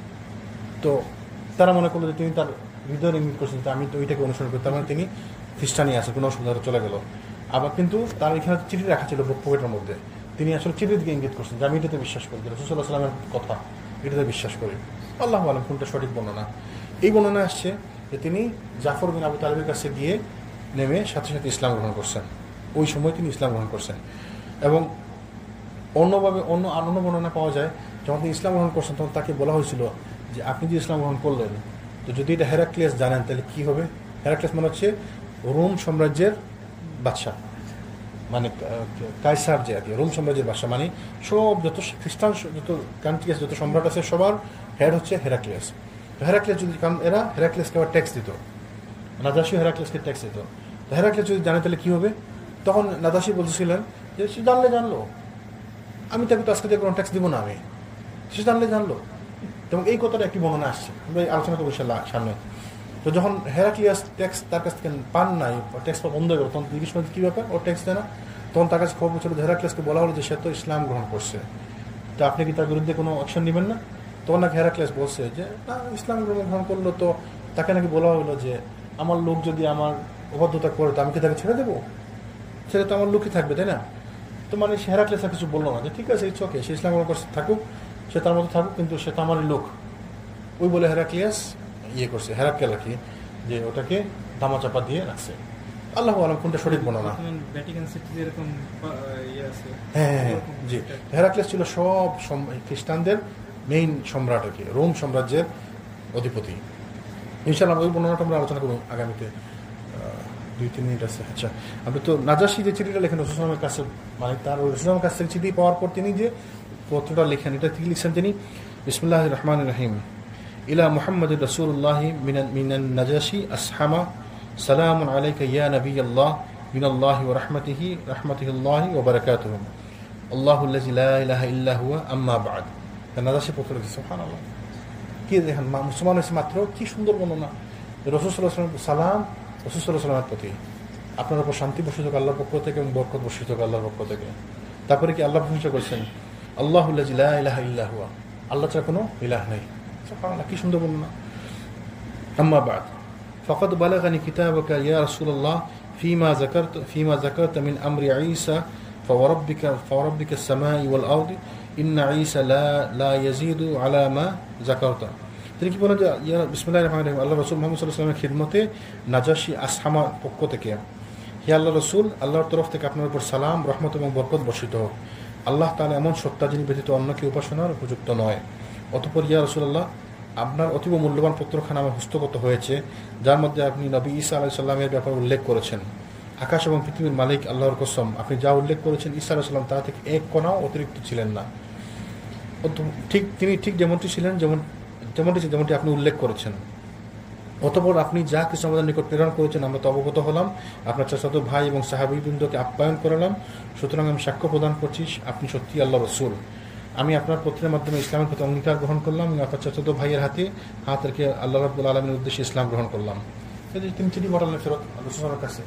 তো তারা মনে করলো যে তিনি তার হৃদয়ের ইঙ্গিত করছেন যে আমি তো ওইটাকে অনুসরণ করি, তার মানে তিনি খ্রিস্টানই আছে, কোনো অসুবিধা চলে গেল। আবার কিন্তু তার এখানে চিঠি রাখা ছিল পকেটের মধ্যে, তিনি আসলে চিঠির দিকে ইঙ্গিত করছেন যে আমি এটাতে বিশ্বাস করি, রাসূল সাল্লাল্লাহু আলাইহি ওয়াসাল্লামের কথা এটাতে বিশ্বাস করি। আল্লাহু আলাম কোনটা সঠিক বর্ণনা। এই বর্ণনা আসছে যে তিনি জাফর বিন আবু তালিবের কাছে গিয়ে নেমে সাথে সাথে ইসলাম গ্রহণ করছেন, ওই সময় তিনি ইসলাম গ্রহণ করছেন। এবং অন্যভাবে অন্য বর্ণনা পাওয়া যায়, যখন তিনি ইসলাম গ্রহণ করছেন তখন তাকে বলা হয়েছিল যে আপনি যে ইসলাম গ্রহণ করলেন, তো যদি এটা হেরাক্লিয়াস জানেন তাহলে কি হবে। হেরাক্লিয়াস মানে হচ্ছে রোম সাম্রাজ্যের বাদশাহ, মানে কাইসার যে আর কি, রোম সাম্রাজ্যের বাদশাহ, মানে সব যত খ্রিস্টান যত কান্ট্রি আছে, যত সম্রাট আছে, সবার হেড হচ্ছে হেরাক্লিয়াস। তো হেরাক্লিয়াস যদি, কারণ এরা হেরাক্লিয়াসকে আবার ট্যাক্স দিত, নাজাশী হেরাক্লিয়াসকে ট্যাক্স দিত। তো হেরাক্লিয়াস যদি জানে তাহলে কী হবে। তখন নাজাশী বলছিলেন যে সে জানলো, আমি তাকে তো আজকে কোনো ট্যাক্স দিব না, আমি সে জানলো। এবং এই কথাটা একটি বর্ণনা আসছে, আমরা এই আলোচনা করবো সামনে। তো যখন হেরাক্লিয়াস ট্যাক্স তার কাছ থেকে পান নাই, ট্যাক্স বন্ধ হয়ে গেল, তখন জিজ্ঞেস করেন কী ব্যাপার, ও ট্যাক্স দেয় না। তো তখন তার কাছে খবর ছিল হেরাক্লেসকে বলা হলো যে সে তো ইসলাম গ্রহণ করছে, তো আপনি কি তার বিরুদ্ধে কোনো অ্যাকশন নেবেন না? তখন নাকি হেরাক্লেস বলছে যে না, ইসলাম গ্রহণ করলো তো তাকে নাকি বলা হলো যে আমার লোক যদি আমার অবাধ্যতা করে তো আমি কি তাকে ছেড়ে দেবো? সেটা তো আমার লোকই থাকবে, তাই না? তো মানে সে হেরাক্লেস আর কিছু বললো না, যে ঠিক আছে ইটস ওকে, সে ইসলাম গ্রহণ করছে থাকুক, সে তার মতো থাকুক, কিন্তু সে তো আমারই লোক। ওই বলে হেরাক্লিয়াস ইয়ে করছে, হেরাক্কেল আর কি, যে ওটাকে ধামাচাপা দিয়ে রাখছে। আল্লাহ আলম কোনটা সঠিক বর্ণনা। হ্যাঁ হ্যাঁ জি, হেরাক্লিয়াস ছিল সব খ্রিস্টানদের মেইন সম্রাট আর কি, রোম সাম্রাজ্যের অধিপতি। ইনশাআল্লাহ ওই বর্ণনাটা আমরা আলোচনা করব আগামীতে, 2-3 মিনিট আছে। আচ্ছা, আপনি তো নাজাশী যে চিঠিটা লেখেন রাসূল সাল্লাল্লাহু আলাইহি ওয়াসাল্লামের কাছে, মানে তার রাসূল সাল্লাল্লাহু আলাইহি ওয়াসাল্লামের কাছ থেকে চিঠি পাওয়ার পর তিনি যে পত্রটা লেখেন, এটা কি লিখছেন তিনি? বিসমিল্লাহির রহমানির রহিম, ইলা মুহাম্মাদির রাসূলুল্লাহি মিনান নাজাশী আসহামা, সালামুন আলাইকা ইয়া নবিয়াল্লাহ মিনাল্লাহি ওয়া রাহমাতিল্লাহি ওয়া বারাকাতুহু, আল্লাহুল্লাযী লা ইলাহা ইল্লা হুয়া, আম্মা বা'দ। নাজাশী পত্র লিখছে, সুবহানাল্লাহ। কি দেখেন, মুসলমান হয়েছে মাত্র, কি সুন্দর বর্ণনা। রাসূল সাল্লাল্লাহু আলাইহি ওয়াসাল্লাম সালাম, রাসূল সাল্লাল্লাহু আলাইহি ওয়াসাল্লামের প্রতি, আপনার উপর শান্তি বর্ষিত হোক আল্লাহর পক্ষ থেকে এবং বরকত বর্ষিত হোক আল্লাহর পক্ষ থেকে। তারপরে কি আল্লাহ প্রশংসা করছেন, আল্লাহুল্লাযী লা ইলাহা ইল্লা হুয়া, আল্লাহ ছাড়া কোনো ইলাহ নেই। সুবহানাল্লাহ, কি সুন্দর বর্ণনা। আম্মা বা'দ, ফাকাদ বালাগানি কিতাবুকা ইয়া রাসূলুল্লাহ ফীমা যাকারতা মিন আমরি ঈসা ফাওয়ারাব্বিকা আস-সামাই ওয়াল আরদি ইন্না ঈসা লা ইয়াজিদু আলা মা যাকারতা। তিনি কি বলেন যে ইয়া বিসমিল্লাহির রহমানির রহিম, আল্লাহ রাসূল মুহাম্মদ সাল্লাল্লাহু আলাইহি ওয়াসাল্লামের খিদমতে নাজাশী আসহামার পক্ষ থেকে, হে আল্লাহ রাসূল, আল্লাহর তরফ থেকে আপনার উপর সালাম, রহমত এবং বরকত বর্ষিত হোক। আল্লাহ তাআলা এমন সত্তা যিনি ব্যতীত অন্যকে উপাসনার উপযুক্ত নয়। অতঃপর ইয়া রাসূলুল্লাহ, আপনার অতীব মূল্যবান পত্রখানা আমার হস্তগত হয়েছে, যার মধ্যে আপনি নবী ঈসা আলাইহিস সালামের ব্যাপারে উল্লেখ করেছেন। আকাশ এবং পৃথিবীর মালিক আল্লাহর কসম, আপনি যা উল্লেখ করেছেন ঈসা আলাইহিস সালাম তা থেকে এক কণাও অতিরিক্ত ছিলেন না। তিনি ঠিক যেমনটি ছিলেন, যেমনটি আপনি উল্লেখ করেছেন। অতঃপর আপনি যা কিছু আমাদের নিকট প্রেরণ করেছেন আমরা তো অবগত হলাম, আপনার চাচাতো ভাই এবং সাহাবীবৃন্দকে আপ্যায়ন করালাম। সুতরাং আমি সাক্ষ্য প্রদান করছি আপনি সত্যি আল্লাহ রাসূল। আমি আপনার পত্রের মাধ্যমে ইসলামের প্রতি অঙ্গীকার গ্রহণ করলাম এবং আপনার চাচাতো ভাইয়ের হাত রেখে আল্লাহ রাব্বুল আলামিনের উদ্দেশ্যে ইসলাম গ্রহণ করলাম। তিনি চিঠি পাঠালেন ফেরত রাসূল সাল্লাল্লাহু কাছে।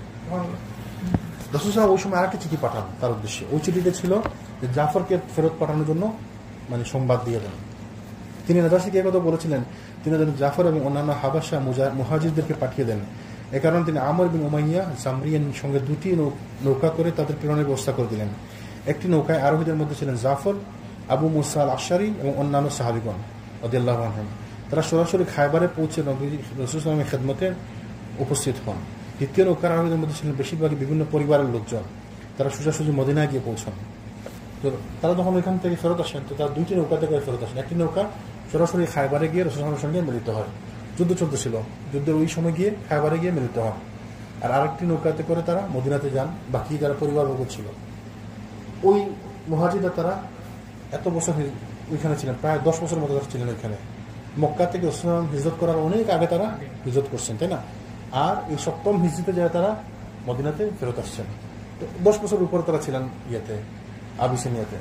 রাসূল সাল্লাল্লাহু ওই সময় আরেকটা চিঠি পাঠান তার উদ্দেশ্যে। ওই চিঠিটা ছিল যে জাফরকে ফেরত পাঠানোর জন্য মানে সংবাদ দিয়ে দেন। তিনি নাজাশীকে একথা বলেছিলেন, তিনি যেন জাফর এবং অন্যান্য হাবাসা মুহাজিরদেরকে পাঠিয়ে দেন। এ কারণে তিনি আমর বিন উমাইয়া জামরিয়ার সঙ্গে 2টি নৌকা করে তাদের প্রেরণের ব্যবস্থা করে দিলেন। একটি নৌকায় আরোহীদের মধ্যে ছিলেন জাফর, আবু মুসা আল আশআরী এবং অন্যান্য সাহাবীগণ রাদিয়াল্লাহু আনহুম। তারা সরাসরি খায়বারে পৌঁছে নবী রাসূল সাল্লাল্লাহু আলাইহি ওয়াসাল্লামের খেদমতে উপস্থিত হন। দ্বিতীয় নৌকার আরোহীদের মধ্যে ছিলেন বেশিরভাগই বিভিন্ন পরিবারের লোকজন। তারা সোজাসুজি মদিনায় গিয়ে পৌঁছান। তো তারা যখন ওইখান থেকে ফেরত আসেন, তো তারা 2টি নৌকাতে করে ফেরত আসেন। একটি নৌকা সরাসরি খায়বারে গিয়ে রাসূল সাল্লাল্লাহু আলাইহি ওয়াসাল্লামের সঙ্গে মিলিত হয়, যুদ্ধ চলতেছিল, যুদ্ধের ওই সময় গিয়ে খায়বারে গিয়ে মিলিত হন। আর আরেকটি নৌকাতে করে তারা মদিনাতে যান, বাকি যারা পরিবারবর্গ ছিল। ওই মুহাজিররা তারা এত বছর ওইখানে ছিলেন, প্রায় 10 বছরের মতো ছিলেন ওইখানে। মক্কা থেকে রাসূল সাল্লাল্লাহু আলাইহি ওয়াসাল্লাম হিজরত করার অনেক আগে তারা হিজরত করছেন, তাই না? আর এই 7ম হিজরিতে যারা তারা মদিনাতে ফেরত আসছেন। তো 10 বছর উপর তারা ছিলেন ইয়েতে, আবিসিনিয়াতে।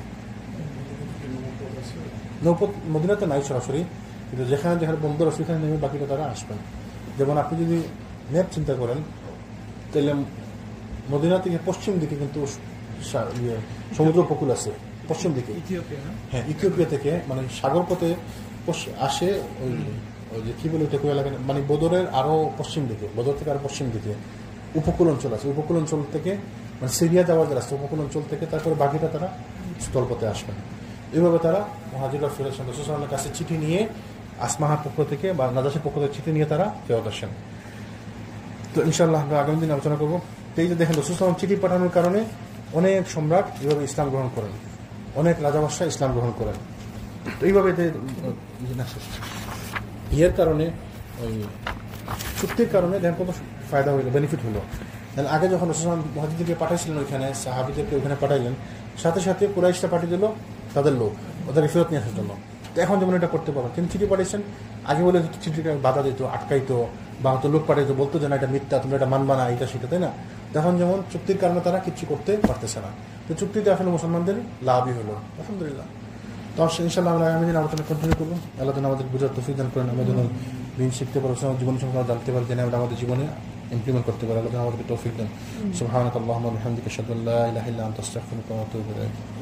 নৌপথ মদিনাতে নাই সরাসরি, কিন্তু যেখানে বন্দর আছে সেখানে নেমে বাকিটা তারা আসবেন। যেমন আপনি যদি ম্যাপ চিন্তা করেন, তাহলে মদিনা থেকে পশ্চিম দিকে কিন্তু সমুদ্র উপকূল আছে, পশ্চিম দিকে। হ্যাঁ, ইথিওপিয়া থেকে মানে সাগর পথে আসে ওই যে কি বলে ওইটা কোয়া লাগে, মানে বদরের আরো পশ্চিম দিকে, বদর থেকে আরো পশ্চিম দিকে উপকূল অঞ্চল আছে। উপকূল অঞ্চল থেকে মানে সিরিয়া যাওয়ার যে রাস্তা, উপকূল অঞ্চল থেকে তারপরে বাকিটা তারা স্থলপথে আসবেন। এইভাবে তারা মুহাজিররা ফেরত আসেন। রাসূল সাল্লাল্লাহু আলাইহি ওয়াসাল্লামের কাছে চিঠি নিয়ে, আসমাহার পক্ষ থেকে বা নাজাশীর পক্ষ থেকে চিঠি নিয়ে তারা ফেরত আসেন। তো ইনশাআল্লাহ আমরা আগামী দিন আলোচনা করবো। এই যে দেখেন, রাসূল সাল্লাল্লাহু আলাইহি ওয়াসাল্লাম চিঠি পাঠানোর কারণে অনেক সম্রাট এইভাবে ইসলাম গ্রহণ করেন, অনেক রাজাবাদশাহ ইসলাম গ্রহণ করেন। তো এইভাবে ইয়ের কারণে, ওই চুক্তির কারণে দেখেন কত ফায়দা হইলো, বেনিফিট হলো। আগে যখন রাসূল সাল্লাল্লাহু আলাইহি ওয়াসাল্লাম মুহাজিরদেরকে পাঠাইছিলেন ওইখানে, সাহাবীদেরকে ওইখানে পাঠাইলেন, সাথে সাথে কুরাইশরা পাঠিয়ে দিল তাদের লোক ওদেরকে ফেরত নিয়ে আসার জন্য। তো এখন যেমন এটা করতে পারেন, তিনি চিঠি পাঠিয়েছেন, আগে বলে চিঠিটা বাধা দিত, আটকাইতো, বা হয়তো লোক পাঠাইতো, বলতো যে না এটা মিথ্যা, তোমরা এটা মানবা না, এটা সেটা, তাই না? তখন যেমন চুক্তির কারণে তারা কিছু করতে পারতেছে না। তো চুক্তিতে আসলে মুসলমানদের লাভই হলো, আলহামদুলিল্লাহ। তো ইনশাআল্লাহ আমরা আগামী দিন আলোচনা কন্টিনিউ করবো। আল্লাহ যেন আমাদের বুঝার তৌফিক দান করেন, আমরা যেন দিন শিখতে পারবো, জীবন সম্পর্কে জানতে পারি, যেন আমরা আমাদের জীবনে ইমপ্লিমেন্ট করতে পারি। আল্লাহ যেন আমাদেরকে তৌফিক দেন। সুবহানাকাল্লাহুম্মা ওয়া বিহামদিকা আশহাদু আল্লা ইলাহা ইল্লা আনতা আস্তাগফিরুকা ওয়া আতুবু ইলাইক।